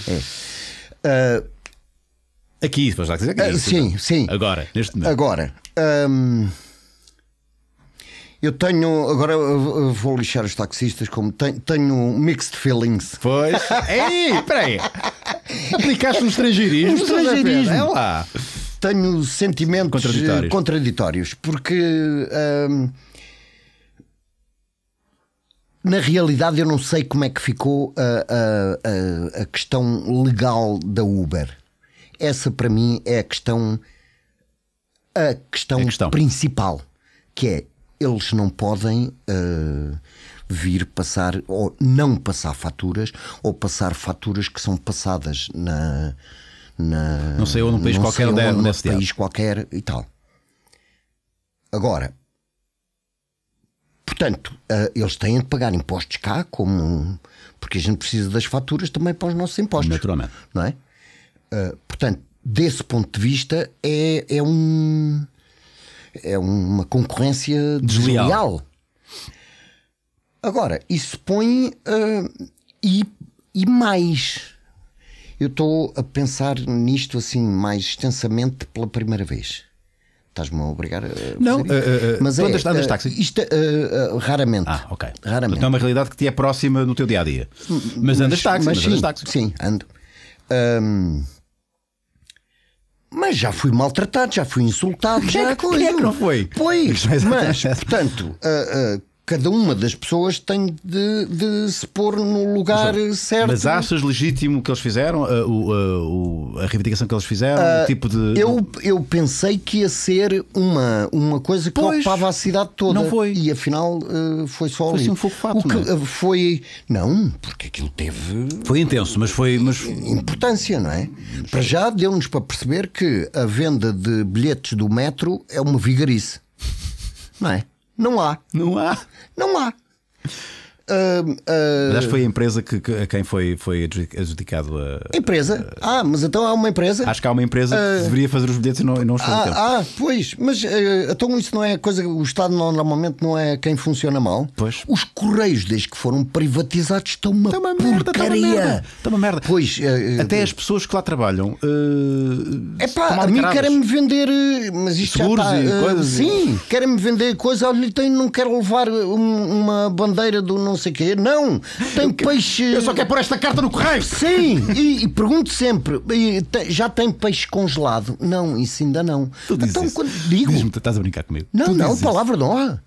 Aqui, depois aqui. Sim. Agora, neste momento. Agora, eu tenho. Agora eu vou lixar os taxistas, como tenho mixed feelings. Pois. Ei, espera aí. Aplicaste um estrangeirismo. É lá. Tenho sentimentos contraditórios porque. Na realidade, eu não sei como é que ficou a questão legal da Uber. Essa, para mim, é a questão principal, que é, eles não podem vir passar, ou não passar faturas, ou passar faturas que são passadas não sei, ou num país qualquer, país qualquer e tal. Agora, portanto, eles têm de pagar impostos cá, porque a gente precisa das faturas também para os nossos impostos. Naturalmente. Não é? Portanto, desse ponto de vista, é uma concorrência desleal. Agora, isso põe. E mais. Eu estou a pensar nisto assim mais extensamente pela primeira vez. Estás-me a obrigar a fazer não, mas andas táxi? Isto raramente. Ok. Raramente. Então é uma realidade que te é próxima no teu dia-a-dia. Mas andas táxi? Sim, ando. Mas já fui maltratado, já fui insultado. Quem é que não foi? Pois, mas, portanto, cada uma das pessoas tem de se pôr no lugar certo. Mas achas legítimo o que eles fizeram? A reivindicação que eles fizeram? O tipo de... Eu pensei que ia ser uma coisa que ocupava a cidade toda. Não foi. E afinal foi só ali. Foi um fogo fato. Não, porque aquilo teve... Foi intenso, mas foi... importância, não é? Para já deu-nos para perceber que a venda de bilhetes do metro é uma vigarice. Não é? Não há. Mas acho que foi a empresa a quem foi adjudicado a... Empresa? Mas então há uma empresa? Acho que há uma empresa que deveria fazer os bilhetes e não os faz. Pois, mas então isso não é coisa. O Estado normalmente não é quem funciona mal. Pois. Os Correios, desde que foram privatizados, estão uma porcaria. Está uma merda. Pois, até as pessoas que lá trabalham. A mim querem-me vender. Mas isto seguros já está, e coisas. Sim, querem-me vender coisa. Olha, não quero levar uma bandeira do não sei o quê. Não, tem peixe. Eu só quero pôr esta carta no correio. Sim, e pergunto sempre: já tem peixe congelado? Não, isso ainda não. Tu dizes então, isso. quando digo. Diz-me, estás a brincar comigo? Não, palavra de honra.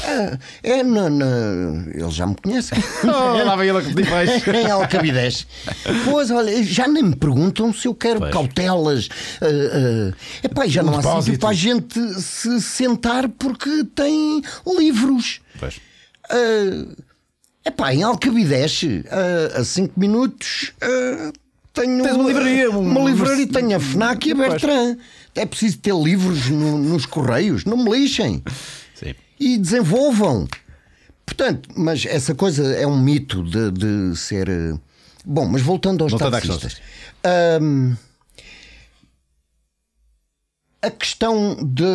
Eles já me conhecem. Lá vem ele a pedir peixe. Em Alcabidez. Pois, olha, já nem me perguntam se eu quero cautelas. Epá, já não há sítio para a gente se sentar porque tem livros. Pois. Epá, em Alcabidez, a 5 minutos, tenho. Tens uma livraria. Uma livraria, tenho a FNAC e a Bertrand. É preciso ter livros nos correios. Não me lixem. Sim. E desenvolvam. Portanto, mas essa coisa é um mito de ser. Bom, mas voltando aos taxistas. A questão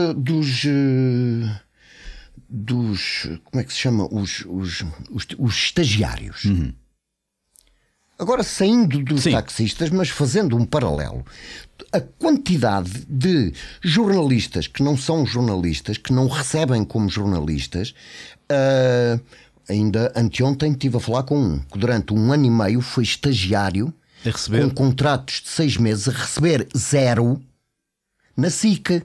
dos. Como é que se chama? Os estagiários. Uhum. Agora, saindo dos taxistas, mas fazendo um paralelo, a quantidade de jornalistas que não são jornalistas, que não recebem como jornalistas, ainda anteontem estive a falar com um que durante 1 ano e meio foi estagiário, com contratos de 6 meses, a receber 0 na SIC.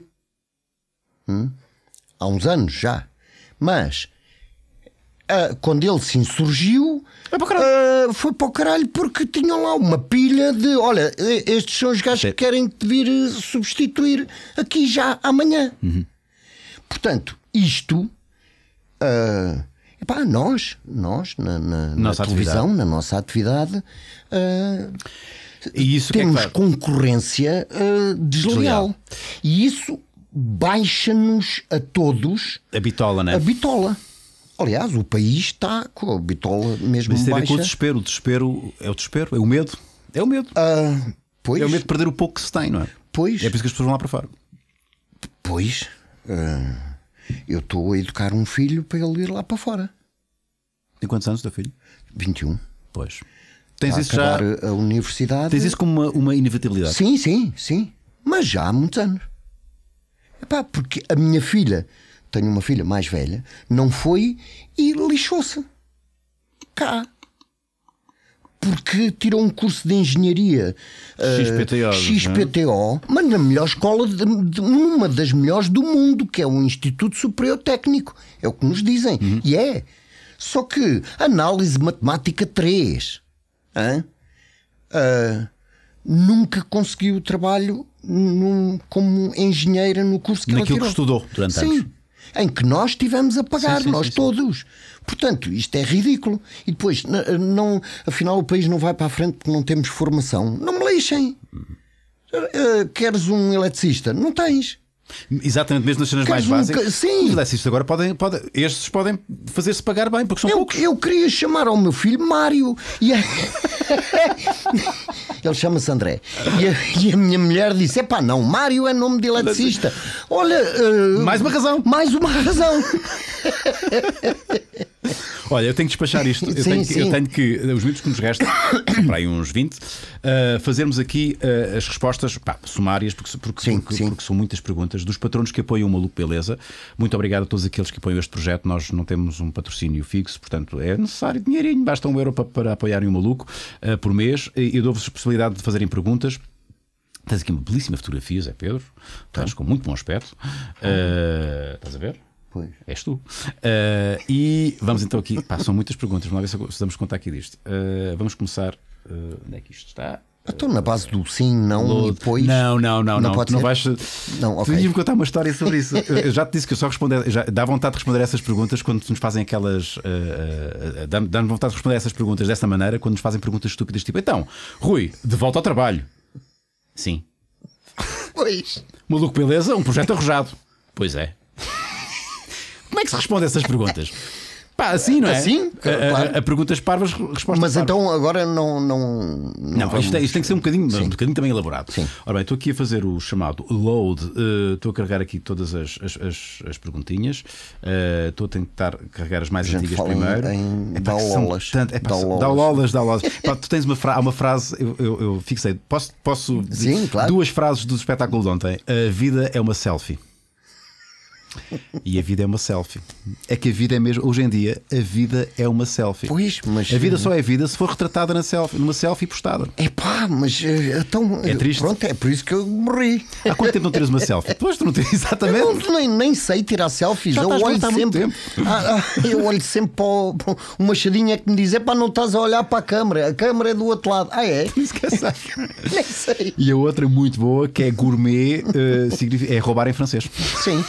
Há uns anos já. Mas quando ele se insurgiu, foi para o caralho porque tinham lá uma pilha de: olha, estes são os gajos que querem te vir substituir aqui já amanhã. Uhum. Portanto, isto nós na televisão, na nossa atividade, e isso temos concorrência desleal. E isso baixa-nos a todos a bitola, não é? A bitola. Aliás, o país está com a bitola mesmo baixa. Mas tem a ver com o desespero. O desespero é o desespero, é o medo. É o medo. Pois. É o medo de perder o pouco que se tem, não é? Pois. É por isso que as pessoas vão lá para fora. Pois. Eu estou a educar um filho para ele ir lá para fora. Tem quantos anos o teu filho? 21. Pois. Tens isso já a universidade. Tens isso como uma inevitabilidade? Sim. Mas já há muitos anos. Porque a minha filha, tenho uma filha mais velha, não foi e lixou-se cá. Porque tirou um curso de engenharia XPTO, mas na melhor escola, uma das melhores do mundo, que é o Instituto Superior Técnico. É o que nos dizem. E é. Só que análise matemática 3 nunca conseguiu trabalho como engenheira no curso que ela tirou. Naquilo que estudou durante anos. Em que nós estivemos a pagar, nós todos. Portanto, isto é ridículo. E depois, afinal, o país não vai para a frente porque não temos formação. Não me lixem. Queres um eletricista? Não tens. Exatamente, mesmo nas cenas mais básicas. Sim. Os eletricistas agora estes podem fazer-se pagar bem, porque são poucos. Eu queria chamar ao meu filho Mário. Ele chama-se André. E a minha mulher disse: não, Mário é nome de eletricista. Olha, mais uma razão. Olha, eu tenho que despachar isto. Eu tenho que, os minutos que nos restam, para aí uns 20, fazermos aqui as respostas sumárias, porque são muitas perguntas dos patronos que apoiam o Maluco Beleza. Muito obrigado a todos aqueles que apoiam este projeto. Nós não temos um patrocínio fixo, portanto é necessário dinheirinho, basta €1 para apoiarem o Maluco por mês. Eu dou-vos a possibilidade de fazerem perguntas. Tens aqui uma belíssima fotografia, Zé Pedro. Estás com muito bom aspecto. Estás a ver? Pois. És tu. E vamos então aqui. São muitas perguntas. Vamos lá ver se damos conta aqui disto. Vamos começar. Onde é que isto está? Estou na base do sim, não e depois. Não. Pode não ser? vais. Não, ok. Tu ias-me contar uma história sobre isso. Eu já te disse que eu só respondo. Já dá vontade de responder a essas perguntas quando nos fazem aquelas. Dá-me vontade de responder a essas perguntas dessa maneira quando nos fazem perguntas estúpidas tipo: então, Rui, de volta ao trabalho. Sim. Pois. Maluco Beleza, um projeto arrojado. Pois é. Como é que se responde a essas perguntas? Assim, não é? Assim? Claro. A perguntas parvas, respostas Mas parvas. Então agora não isto tem que ser um bocadinho também elaborado. Sim. Ora bem, estou aqui a fazer o chamado load. Estou a carregar aqui todas as perguntinhas. Estou a tentar carregar as mais antigas primeiro. Daulolas. Daulolas. Tu tens uma frase, eu fixei. Posso Sim, claro. 2 frases do espetáculo de ontem. A vida é uma selfie. E a vida é uma selfie. É que a vida é mesmo, hoje em dia, a vida é uma selfie. Pois, mas a vida só é vida se for retratada numa selfie postada. Mas então. É triste. Pronto, é por isso que eu morri. Há quanto tempo não tiras uma selfie? Pois, tu não tens exatamente. Eu nem sei tirar selfies. Já eu olho sempre. Eu olho sempre para o Machadinho é que me diz: pá, não estás a olhar para a câmara é do outro lado. É? Nem sei. E a outra muito boa que é gourmet, é roubar em francês. Sim.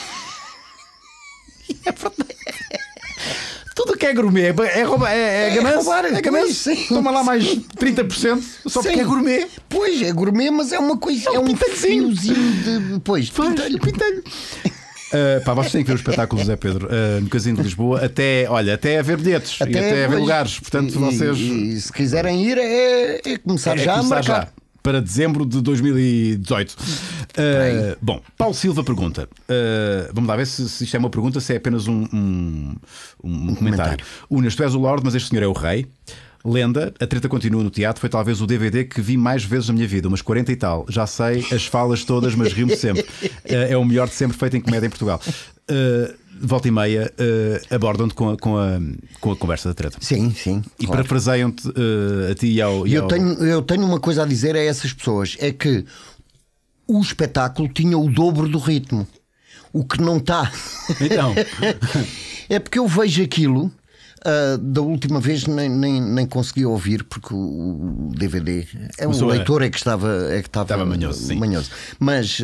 É verdade. Tudo que é gourmet é roubar, é ganância. Toma lá mais 30% só porque é gourmet. Pois, é gourmet, mas é uma coisa. É um fiozinho de. Pois, pintelho. Vocês têm que ver o espetáculo do Zé Pedro no Casino de Lisboa, até haver bilhetes e até haver lugares. Portanto, vocês. E se quiserem ir, é começar já a marcar. Já. Para dezembro de 2018. Bom, Paulo Silva pergunta. Vamos lá ver se isto é uma pergunta, se é apenas um comentário. Unas, tu és o Lorde, mas este senhor é o Rei. Lenda, a treta continua no teatro. Foi talvez o DVD que vi mais vezes na minha vida, umas 40 e tal. Já sei as falas todas, mas rio-me sempre. É o melhor de sempre feito em comédia em Portugal. Volta e meia abordam-te com a conversa da treta. Sim. E claro. Parafraseiam-te a ti e ao. Eu tenho uma coisa a dizer a essas pessoas: é que o espetáculo tinha o dobro do ritmo. O que não está. Então. É porque eu vejo aquilo. Da última vez nem consegui ouvir porque o DVD o leitor é que estava manhoso, sim. Mas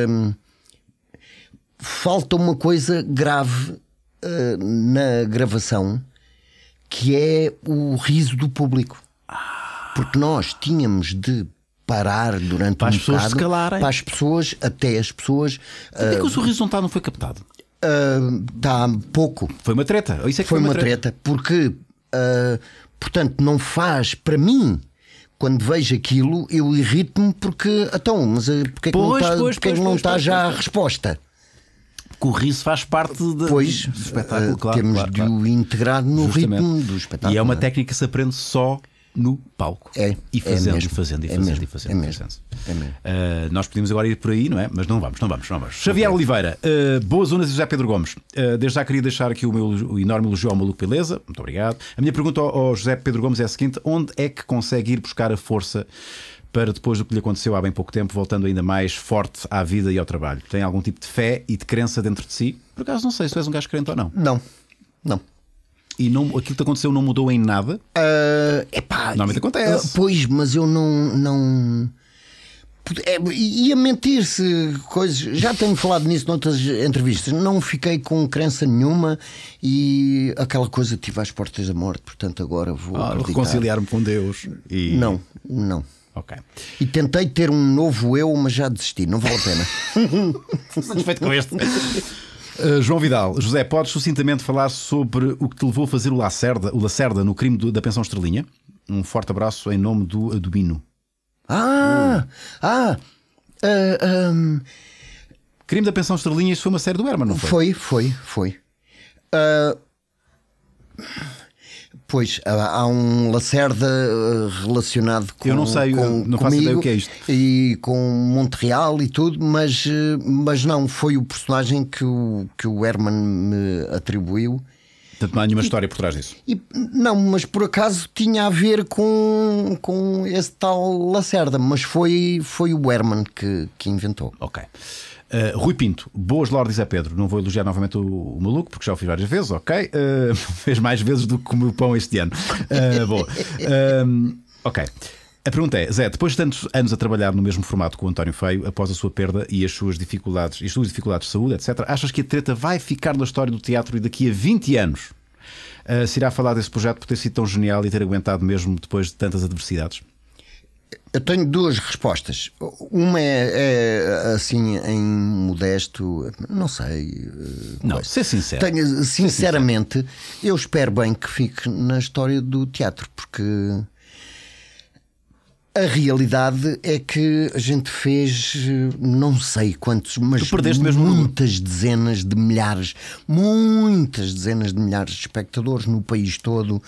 falta uma coisa grave na gravação, que é o riso do público, porque nós tínhamos de parar durante para as pessoas se calarem, para as pessoas, até as pessoas. Porquê que o sorriso não foi captado? Está pouco. Foi uma treta. Isso é que foi uma treta. Porque, portanto, não faz para mim. Quando vejo aquilo, eu irrito-me porque. Então, mas porque é que não está já a resposta? Porque o riso faz parte do espetáculo, claro. Temos de o integrar no justamente. Ritmo do espetáculo. E é uma técnica que se aprende só no palco. E fazendo. Nós podíamos agora ir por aí, não é? Mas não vamos. Xavier Oliveira, boas ondas e José Pedro Gomes. Desde já queria deixar aqui o meu enorme elogio ao Maluco Beleza. Muito obrigado. A minha pergunta ao José Pedro Gomes é a seguinte: onde é que consegue ir buscar a força para, depois do que lhe aconteceu há bem pouco tempo, voltando ainda mais forte à vida e ao trabalho? Tem algum tipo de fé e de crença dentro de si? Por acaso não sei se tu és um gajo crente ou não. Não. E aquilo que te aconteceu não mudou em nada? Normalmente acontece. Pois, mas eu não ia mentir-se coisas. Já tenho falado nisso noutras entrevistas. Não fiquei com crença nenhuma e aquela coisa, tive às portas da morte, portanto agora vou reconciliar-me com Deus. Não. Ok. E tentei ter um novo eu, mas já desisti, não vale a pena. Satisfeito com este. João Vidal, José, podes sucintamente falar sobre o que te levou a fazer o Lacerda no crime da pensão Estrelinha? Um forte abraço em nome do Adubino. Crime da pensão Estrelinha, isso foi uma série do Herman, não foi? Foi. Pois, há um Lacerda relacionado com. Eu não sei, não faço ideia o que é isto. E com Montreal e tudo, mas não, foi o personagem que o Herman me atribuiu. Portanto, não há nenhuma história por trás disso. Não, mas por acaso tinha a ver com esse tal Lacerda, mas foi o Herman que inventou. Ok. Rui Pinto, boas Lorde e Zé Pedro. Não vou elogiar novamente o maluco, porque já o fiz várias vezes, ok? Fez mais vezes do que comeu pão este ano. Boa. Ok. A pergunta é, Zé, depois de tantos anos a trabalhar no mesmo formato com o António Feio, após a sua perda e as suas dificuldades de saúde, etc., achas que a treta vai ficar na história do teatro e daqui a 20 anos se irá falar desse projeto por ter sido tão genial e ter aguentado mesmo depois de tantas adversidades? Eu tenho duas respostas. Uma é assim, em modesto, não sei. Não, ser sincero. Sinceramente, eu espero bem que fique na história do teatro, porque a realidade é que a gente fez não sei quantos, mas muitas dezenas de milhares de espectadores no país todo.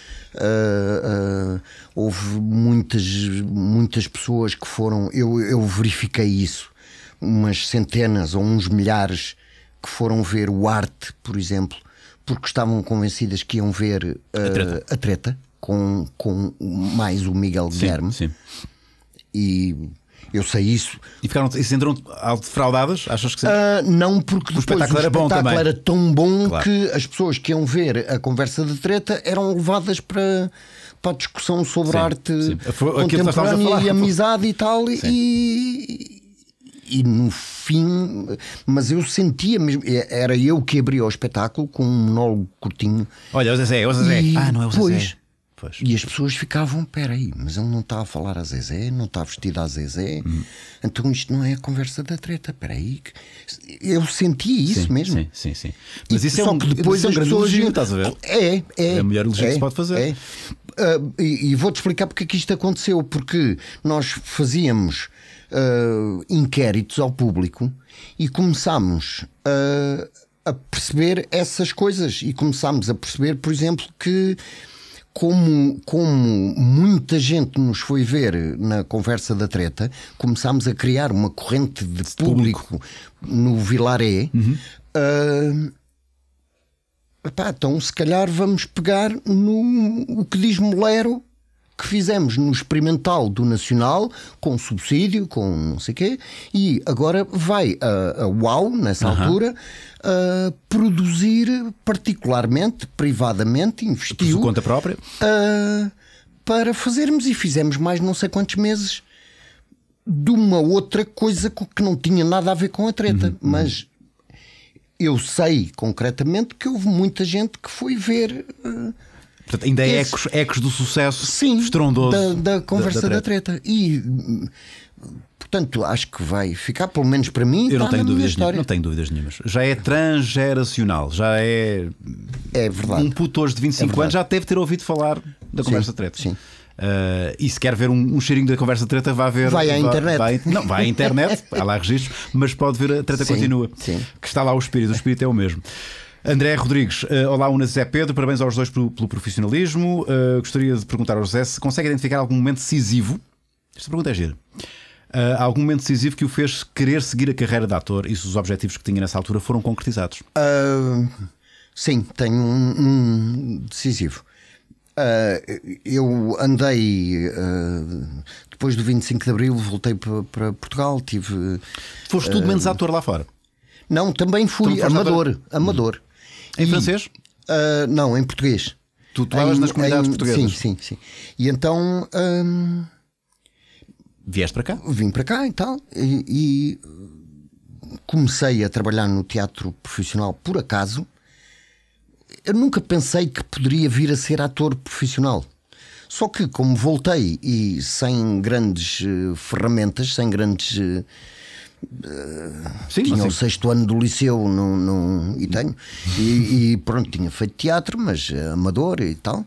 Houve muitas pessoas que foram, eu verifiquei isso, umas centenas ou uns milhares que foram ver o Arte, por exemplo, porque estavam convencidas que iam ver a treta com mais o Miguel Guilherme. Sim. E eu sei isso. E se entram defraudadas? Achas que sim? Não, porque depois o espetáculo era tão bom, claro, que as pessoas que iam ver a conversa de treta eram levadas para a discussão sobre arte contemporânea e amizade e tal. E no fim, mas eu sentia mesmo, era eu que abria o espetáculo com um monólogo curtinho. Olha, o Zezé. Não é o Zezé. Pois. E as pessoas ficavam, peraí, mas ele não está a falar a Zezé, não está vestido a Zezé, então isto não é a conversa da treta, peraí. Eu sentia isso mesmo. Sim. Mas isso só que depois as pessoas elogio, estás a ver? É a melhor elogio que se pode fazer. E vou-te explicar porque é que isto aconteceu, porque nós fazíamos inquéritos ao público e começámos a perceber essas coisas, e começámos a perceber, por exemplo, que como muita gente nos foi ver na conversa da treta, começámos a criar uma corrente de público no Vilaré. Então se calhar vamos pegar no que diz Molero, que fizemos no experimental do Nacional, com subsídio, com não sei o quê, e agora vai a UAU, nessa altura, produzir particularmente, privadamente, investiu por conta própria para fazermos, e fizemos mais não sei quantos meses de uma outra coisa que não tinha nada a ver com a treta, mas eu sei concretamente que houve muita gente que foi ver. Portanto, ainda é ecos do sucesso estrondoso da conversa da treta. E portanto acho que vai ficar, pelo menos para mim. Eu não tenho dúvidas nenhumas. Já é transgeracional, já é verdade. Um puto hoje de 25 anos já deve ter ouvido falar da conversa da treta. Sim. E se quer ver um cheirinho da conversa de treta, vai à internet. Vai à internet, há lá registros, mas pode ver a treta continua. Sim. Que está lá o espírito é o mesmo. André Rodrigues, olá, Una José Pedro, parabéns aos dois pelo profissionalismo. Gostaria de perguntar ao José se consegue identificar algum momento decisivo. Esta pergunta é gira. Algum momento decisivo que o fez querer seguir a carreira de ator e se os objetivos que tinha nessa altura foram concretizados? Sim, tenho um decisivo. Eu andei depois do 25 de Abril, voltei para Portugal, Foste tudo menos ator lá fora? Não, também fui amador. Em francês? Não, em português. Tu estavas nas comunidades portuguesas? Sim. E então vieste para cá? Vim para cá e tal, e comecei a trabalhar no teatro profissional por acaso. Eu nunca pensei que poderia vir a ser ator profissional. Só que como voltei e sem grandes ferramentas, sem grandes... tinha o 6º ano do liceu e tenho. E pronto, tinha feito teatro, mas amador e tal.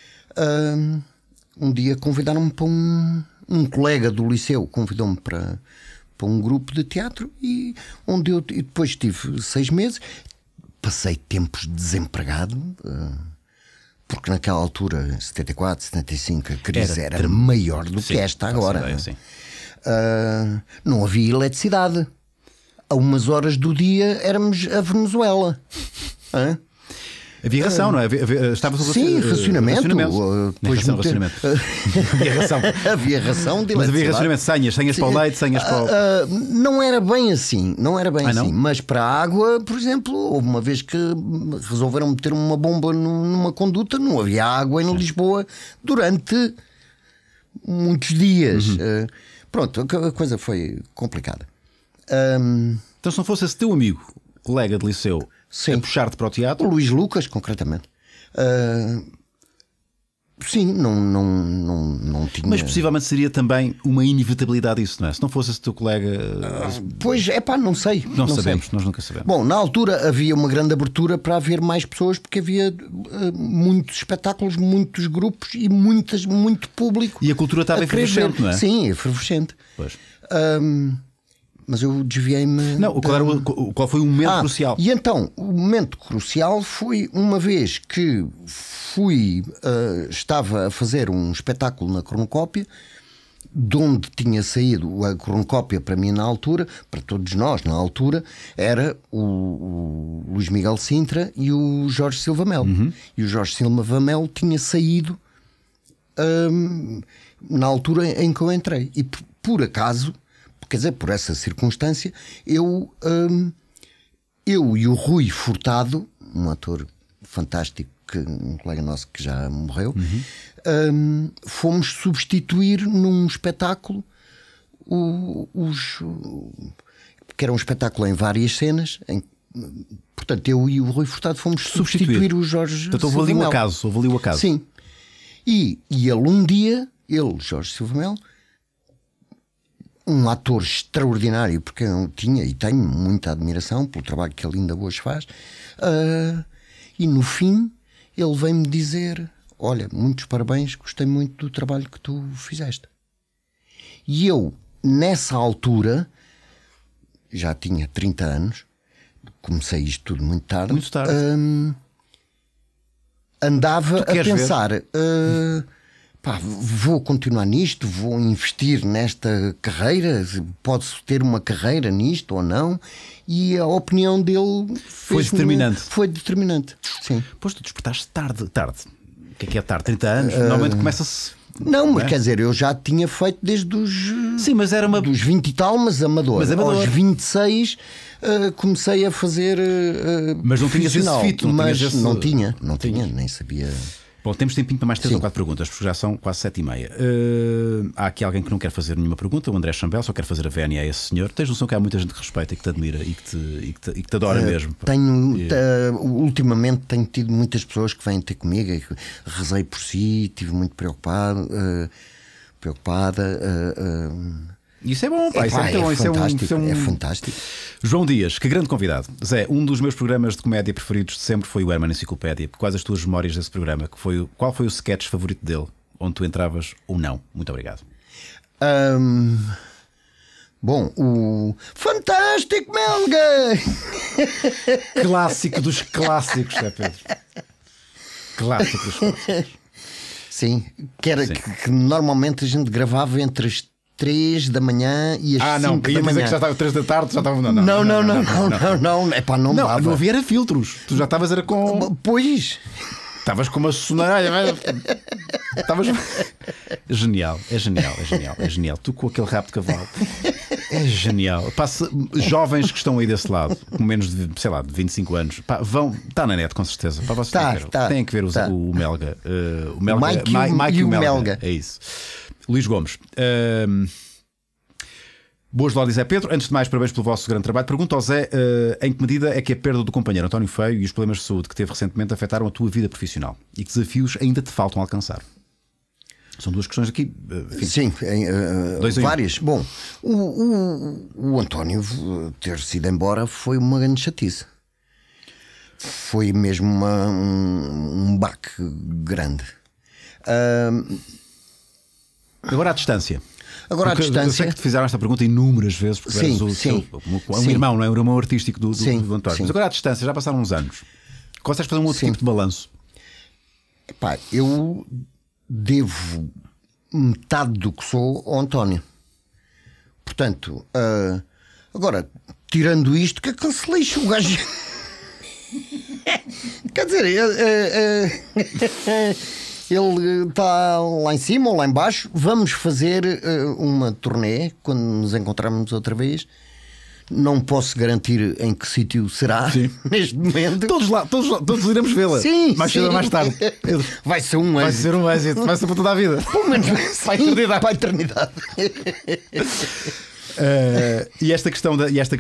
Um dia convidaram-me para um colega do liceu, convidou-me para um grupo de teatro, e depois tive 6 meses. Passei tempos desempregado, porque naquela altura, 74, 75, a crise era maior do que esta agora. Não havia eletricidade. A umas horas do dia éramos a Venezuela. Havia ração, não é? Estava sim, racionamento. Racionamento. Havia ração de eletricidade. Mas havia racionamento, senhas para o leite, senhas para o... Não era bem assim, assim. Mas para a água, por exemplo, houve uma vez que resolveram meter uma bomba numa conduta, não havia água em Lisboa durante muitos dias. Pronto, a coisa foi complicada. Então, se não fosse esse teu amigo, colega de liceu, a puxar-te para o teatro? O Luís Lucas, concretamente. Sim, não tinha. Mas possivelmente seria também uma inevitabilidade isso, não é? Se não fosse esse teu colega. Pois é, não sei. Não sabemos, nós nunca sabemos. Bom, na altura havia uma grande abertura para haver mais pessoas, porque havia muitos espetáculos, muitos grupos e muito público. E a cultura estava efervescente, não é? Sim, efervescente. Pois. Mas eu desviei-me. Não, qual foi o momento crucial? E então, o momento crucial foi uma vez que estava a fazer um espetáculo na Cornucópia de onde tinha saído a cornucópia para mim na altura, para todos nós na altura, era o Luís Miguel Sintra e o Jorge Silva Melo. E o Jorge Silva Melo tinha saído na altura em que eu entrei. E por acaso, quer dizer, por essa circunstância, eu e o Rui Furtado, um ator fantástico, um colega nosso que já morreu, fomos substituir num espetáculo que era um espetáculo em várias cenas. Portanto, eu e o Rui Furtado fomos substituir o Jorge. Portanto, houve ali o acaso. Sim. E ele um dia, Jorge Silva Melo, um ator extraordinário, porque eu tinha e tenho muita admiração pelo trabalho que ele ainda hoje faz, e no fim ele veio-me dizer: olha, muitos parabéns, gostei muito do trabalho que tu fizeste. E eu, nessa altura, já tinha 30 anos, comecei isto tudo muito tarde. Muito tarde. Andava a pensar, vou continuar nisto, vou investir nesta carreira, posso ter uma carreira nisto ou não, e a opinião dele foi determinante. Foi determinante, sim. Pois tu despertaste tarde. O que é tarde? 30 anos? Normalmente começa-se... Não, mas quer dizer, eu já tinha feito desde os... Sim, mas era dos 20 e tal, mas amador. Aos 26 comecei a fazer mas não tinhas esse fito, não tinha, nem sabia. Bom, temos tempinho para mais 3 ou 4 perguntas, porque já são quase 7h30. Há aqui alguém que não quer fazer nenhuma pergunta, o André Chambel, só quer fazer a vénia a esse senhor. Tens noção que há muita gente que respeita e que te admira e que te adora mesmo? Ultimamente tenho tido muitas pessoas que vêm ter comigo e rezei por si, estive muito preocupada. Isso é bom, pá, é fantástico. João Dias, que grande convidado. Zé, um dos meus programas de comédia preferidos de sempre foi o Herman Enciclopédia. Quais as tuas memórias desse programa? Qual foi o sketch favorito dele? Onde tu entravas ou não? Muito obrigado. Bom, o Fantástico Melga! Clássico dos clássicos, é Pedro? Clássico dos clássicos. Sim, que normalmente a gente gravava entre as 3 da manhã e as 5 da manhã. Que já estava 3 da tarde, já estava... Não. Epá, não dava. Não havia filtros. Tu já estavas com... Pois. Estavas com uma sonaralha. Estavas... Genial. Tu com aquele rabo de cavalo. É genial. Jovens que estão aí desse lado, com menos de, sei lá, de 25 anos, está na net com certeza. Têm que ver o Melga. O Melga. Mike e o Melga. É isso. Luís Gomes. Boas lódias, é Pedro. Antes de mais, parabéns pelo vosso grande trabalho. Pergunto ao Zé em que medida é que a perda do companheiro António Feio e os problemas de saúde que teve recentemente afetaram a tua vida profissional e que desafios ainda te faltam alcançar. São duas questões aqui. Sim, várias. Bom, o António ter-se ido embora foi uma grande chatice. Foi mesmo um baque grande. Agora à distância. Eu sei que te fizeram esta pergunta inúmeras vezes, porque eras um irmão, não é? Um irmão artístico do António. Mas agora à distância, já passaram uns anos. Consegues fazer um outro tipo de balanço? Epá, eu devo metade do que sou ao António. Portanto, agora, tirando isto, que se lixe o gajo. Quer dizer, ele está lá em cima ou lá em baixo. Vamos fazer uma turnê quando nos encontrarmos outra vez. Não posso garantir em que sítio será. Sim. Neste momento. Todos iremos vê-la. Sim, mais cedo ou mais tarde. Vai ser um êxito. Vai ser para toda a vida. Pelo menos para a eternidade. E esta questão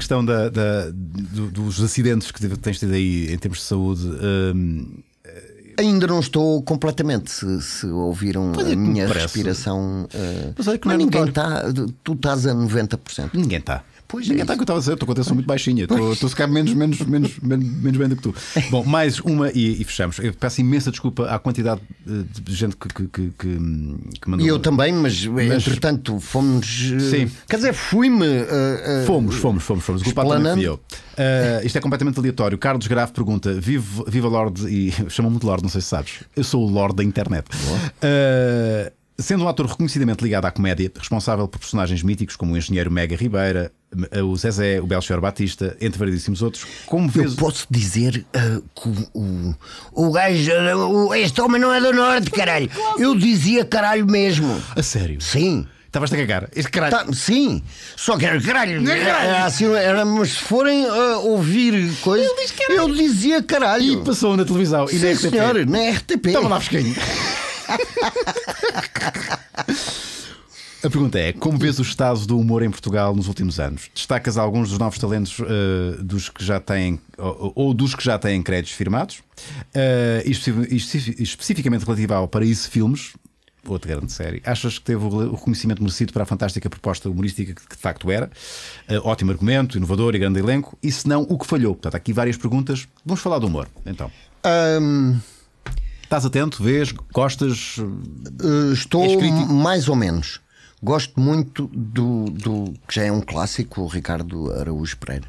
dos acidentes que tens tido aí em termos de saúde. Ainda não estou completamente. Se ouviram a minha respiração, mas ninguém está. Tu estás a 90%. Ninguém está. Ninguém está, que eu estava a dizer, estou com a atenção muito baixinha. Estou a ficar menos bem do que tu. Bom, mais uma e fechamos. Eu peço imensa desculpa à quantidade de gente que mandou. E eu também, mas entretanto fomos. Sim. Quer dizer, fui-me. Fomos. O culpado também fui eu. Isto é completamente aleatório. Carlos Graf pergunta: Viva Lorde, e chamam-me de Lorde, não sei se sabes. Eu sou o Lorde da internet. Sendo um ator reconhecidamente ligado à comédia, responsável por personagens míticos como o engenheiro Mega Ribeira, o Zezé, o Belchior Batista, entre variedíssimos outros, como vês... Eu posso dizer que o gajo, este homem não é do Norte, caralho. Eu dizia caralho mesmo. A sério? Sim. Estavas a cagar? Este caralho? Sim, só que era caralho. Mas se forem ouvir coisas, eu dizia caralho. E passou na televisão. Sim, e na RTP. Senhor, na RTP. Estava lá fresquinho. A pergunta é: como vês o estado do humor em Portugal nos últimos anos? Destacas alguns dos novos talentos dos que já têm ou dos que já têm créditos firmados? Especificamente relativo ao Paraíso Filmes, outra grande série. Achas que teve o reconhecimento merecido para a fantástica proposta humorística que de facto era? Ótimo argumento, inovador e grande elenco. E se não, o que falhou? Portanto, há aqui várias perguntas. Vamos falar do humor, então. Estás atento? Vês? Gostas? Estou mais ou menos. Gosto muito do que já é um clássico, o Ricardo Araújo Pereira.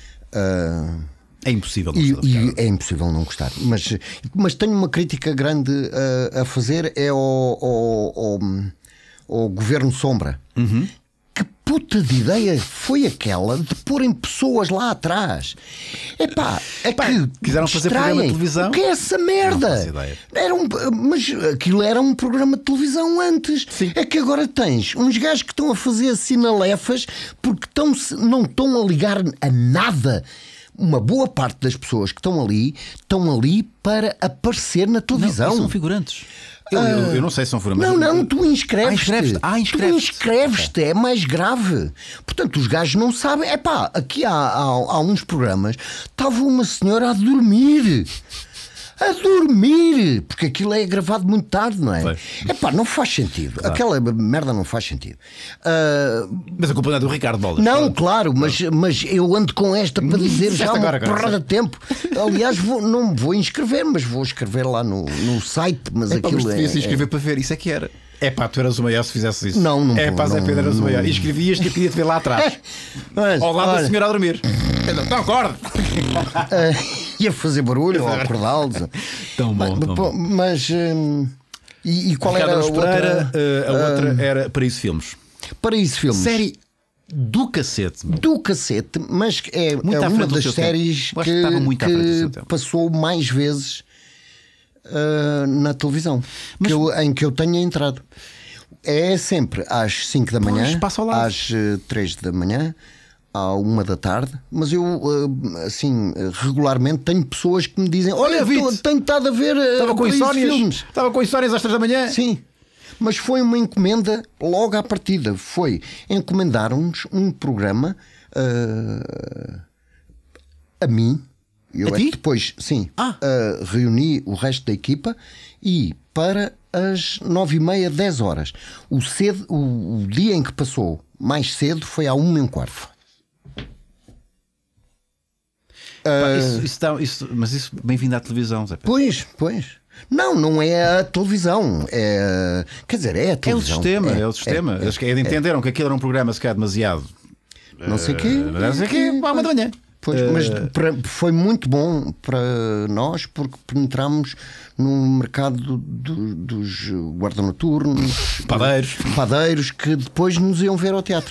É impossível não gostar. E é impossível não gostar. Mas tenho uma crítica grande a fazer é ao Governo Sombra. Uhum. Que puta de ideia foi aquela de porem pessoas lá atrás? Epá, que quiseram fazer programa de televisão. O que é essa merda? Mas aquilo era um programa de televisão antes. Sim. É que agora tens uns gajos que estão a fazer sinalefas porque não estão a ligar a nada. Uma boa parte das pessoas que estão ali para aparecer na televisão. Não, são figurantes. Eu não sei se são figurantes. Não, tu inscreves-te. Tu inscreves-te, é mais grave. Portanto, os gajos não sabem. Epá, aqui há uns programas, estava uma senhora a dormir. Porque aquilo é gravado muito tarde, não é? Epá, não faz sentido. Claro. Aquela merda não faz sentido. Mas a culpa não é do Ricardo Bolas. Não, claro, mas eu ando com esta para dizer já uma porrada de tempo. Aliás, não vou inscrever, mas vou escrever lá no site. Mas aquilo devia se inscrever para ver, isso é que era. É pá, tu eras o maior se fizesse isso. Não é pá, Zé Pedro, eras o maior. E escrevias que queria te ver lá atrás. Ao lado da senhora a dormir. Não, acorda! Ia fazer barulho ou acordá-los. Tão bom. Mas. E qual era a outra? A outra era Paraíso Filmes. Paraíso Filmes. Série do cacete. Do cacete, mas é uma das séries que passou mais vezes na televisão em que eu tenha entrado. É sempre às 5 da manhã, às 3 da manhã, à 1 da tarde. Mas eu, assim, regularmente tenho pessoas que me dizem: olha, tenho estado a ver. Estava com insónias. Estava com insónias às 3 da manhã. Sim. Mas foi uma encomenda logo à partida. Encomendaram-nos um programa a mim. Eu é que depois, sim, reuni o resto da equipa e para as 9h30, 10 horas. O dia em que passou mais cedo foi à 1h15. Mas isso bem-vindo à televisão, Zé Pedro. Pois. Não é a televisão. Quer dizer, é a televisão. É o sistema. Eles entenderam que aquilo era um programa se calhar demasiado. Não sei o quê. Uma da manhã. Pois, mas foi muito bom para nós porque penetramos no mercado dos guarda-noturnos, padeiros que depois nos iam ver ao teatro.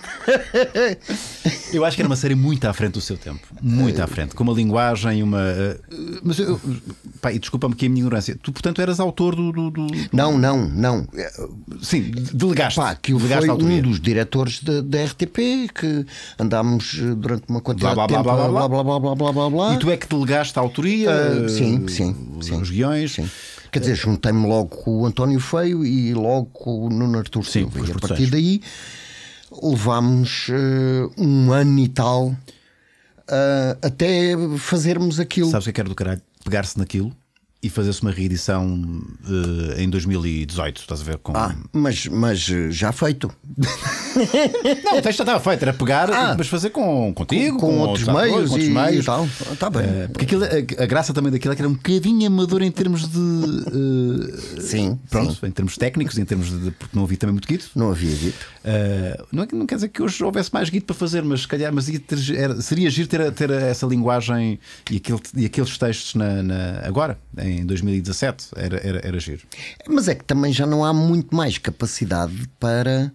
Eu acho que era uma série muito à frente do seu tempo. Muito à frente. Com uma linguagem, mas e desculpa-me aqui a minha ignorância. Tu, portanto, eras autor do... Não. Sim, delegaste. Que foi um dos diretores da RTP que andámos durante uma quantidade de tempo blá. E tu é que delegaste a autoria? Sim. Os guiões? Sim. Quer dizer, juntei-me logo com o António Feio e logo com o Nuno Artur Silva. E a partir daí levámos 1 ano e tal até fazermos aquilo. Sabes o que era do caralho? Pegar-se naquilo e fazer-se uma reedição em 2018, estás a ver? Mas já feito. Não, o texto já estava feito, era pegar, mas fazer contigo, com outros meios e tal. Está bem. Porque a graça também daquilo é que era um bocadinho amador em termos de. Sim. Em termos técnicos, em termos de. Porque não havia também muito guito. Não havia guito. Não quer dizer que hoje houvesse mais guito para fazer, mas se calhar seria giro ter essa linguagem e aqueles textos agora, em em 2017 era giro. Mas é que também já não há muito mais capacidade para...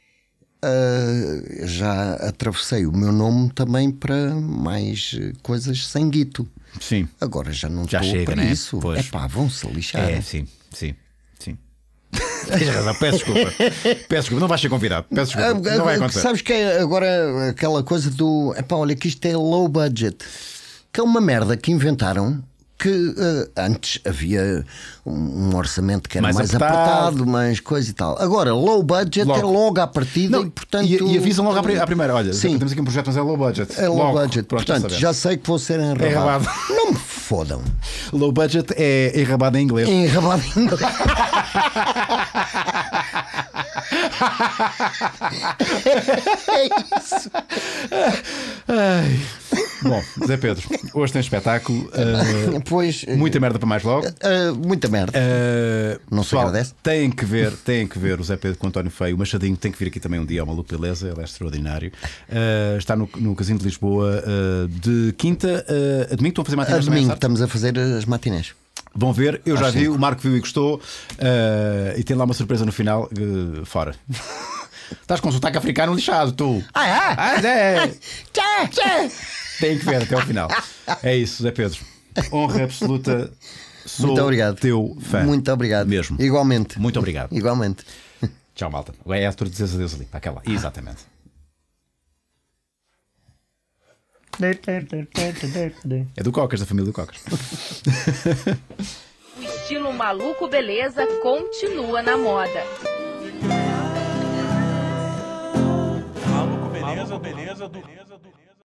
já atravessei o meu nome também para mais coisas sem guito. Sim. Agora já não já estou chega, para né? isso. É pá, vão-se lixar. Sim. Tens razão, peço desculpa, não vais ser convidado. Peço desculpa, não vai acontecer. Sabes que é agora aquela coisa do epá, olha que isto é low budget, que é uma merda que inventaram. Que antes havia um orçamento que era mais apertado, mais coisa e tal. Agora, low budget é logo à partida. E, portanto, e avisam logo à primeira: olha, temos aqui um projeto, mas é low budget. É low budget. Pronto, portanto, já sei que vou ser enrabado. Não me fodam. Low budget é enrabado em inglês. Enrabado em inglês. É isso. Ai. Bom, Zé Pedro, hoje tem espetáculo. Pois, muita merda para mais logo. Muita merda. Não se agradece. Tem que ver o Zé Pedro com o António Feio. O Machadinho tem que vir aqui também um dia. É uma luta beleza, ele é extraordinário. Está no Casino de Lisboa de quinta a domingo. Estão a fazer matinés também? Domingo estamos a fazer as matinés. Vão ver, eu já vi, o Marco viu e gostou. E tem lá uma surpresa no final. Fora. Estás com um sotaque africano lixado, tu. Tem que ver até ao final. É isso, Zé Pedro. Honra absoluta. Sou muito obrigado. Teu fã. Muito obrigado. Mesmo. Igualmente. Muito obrigado. Igualmente. Tchau, malta. É a altura de dizer adeus ali. Para aquela. Exatamente. É do Cocas, da família do Cocas. O estilo maluco beleza continua na moda. Maluco beleza do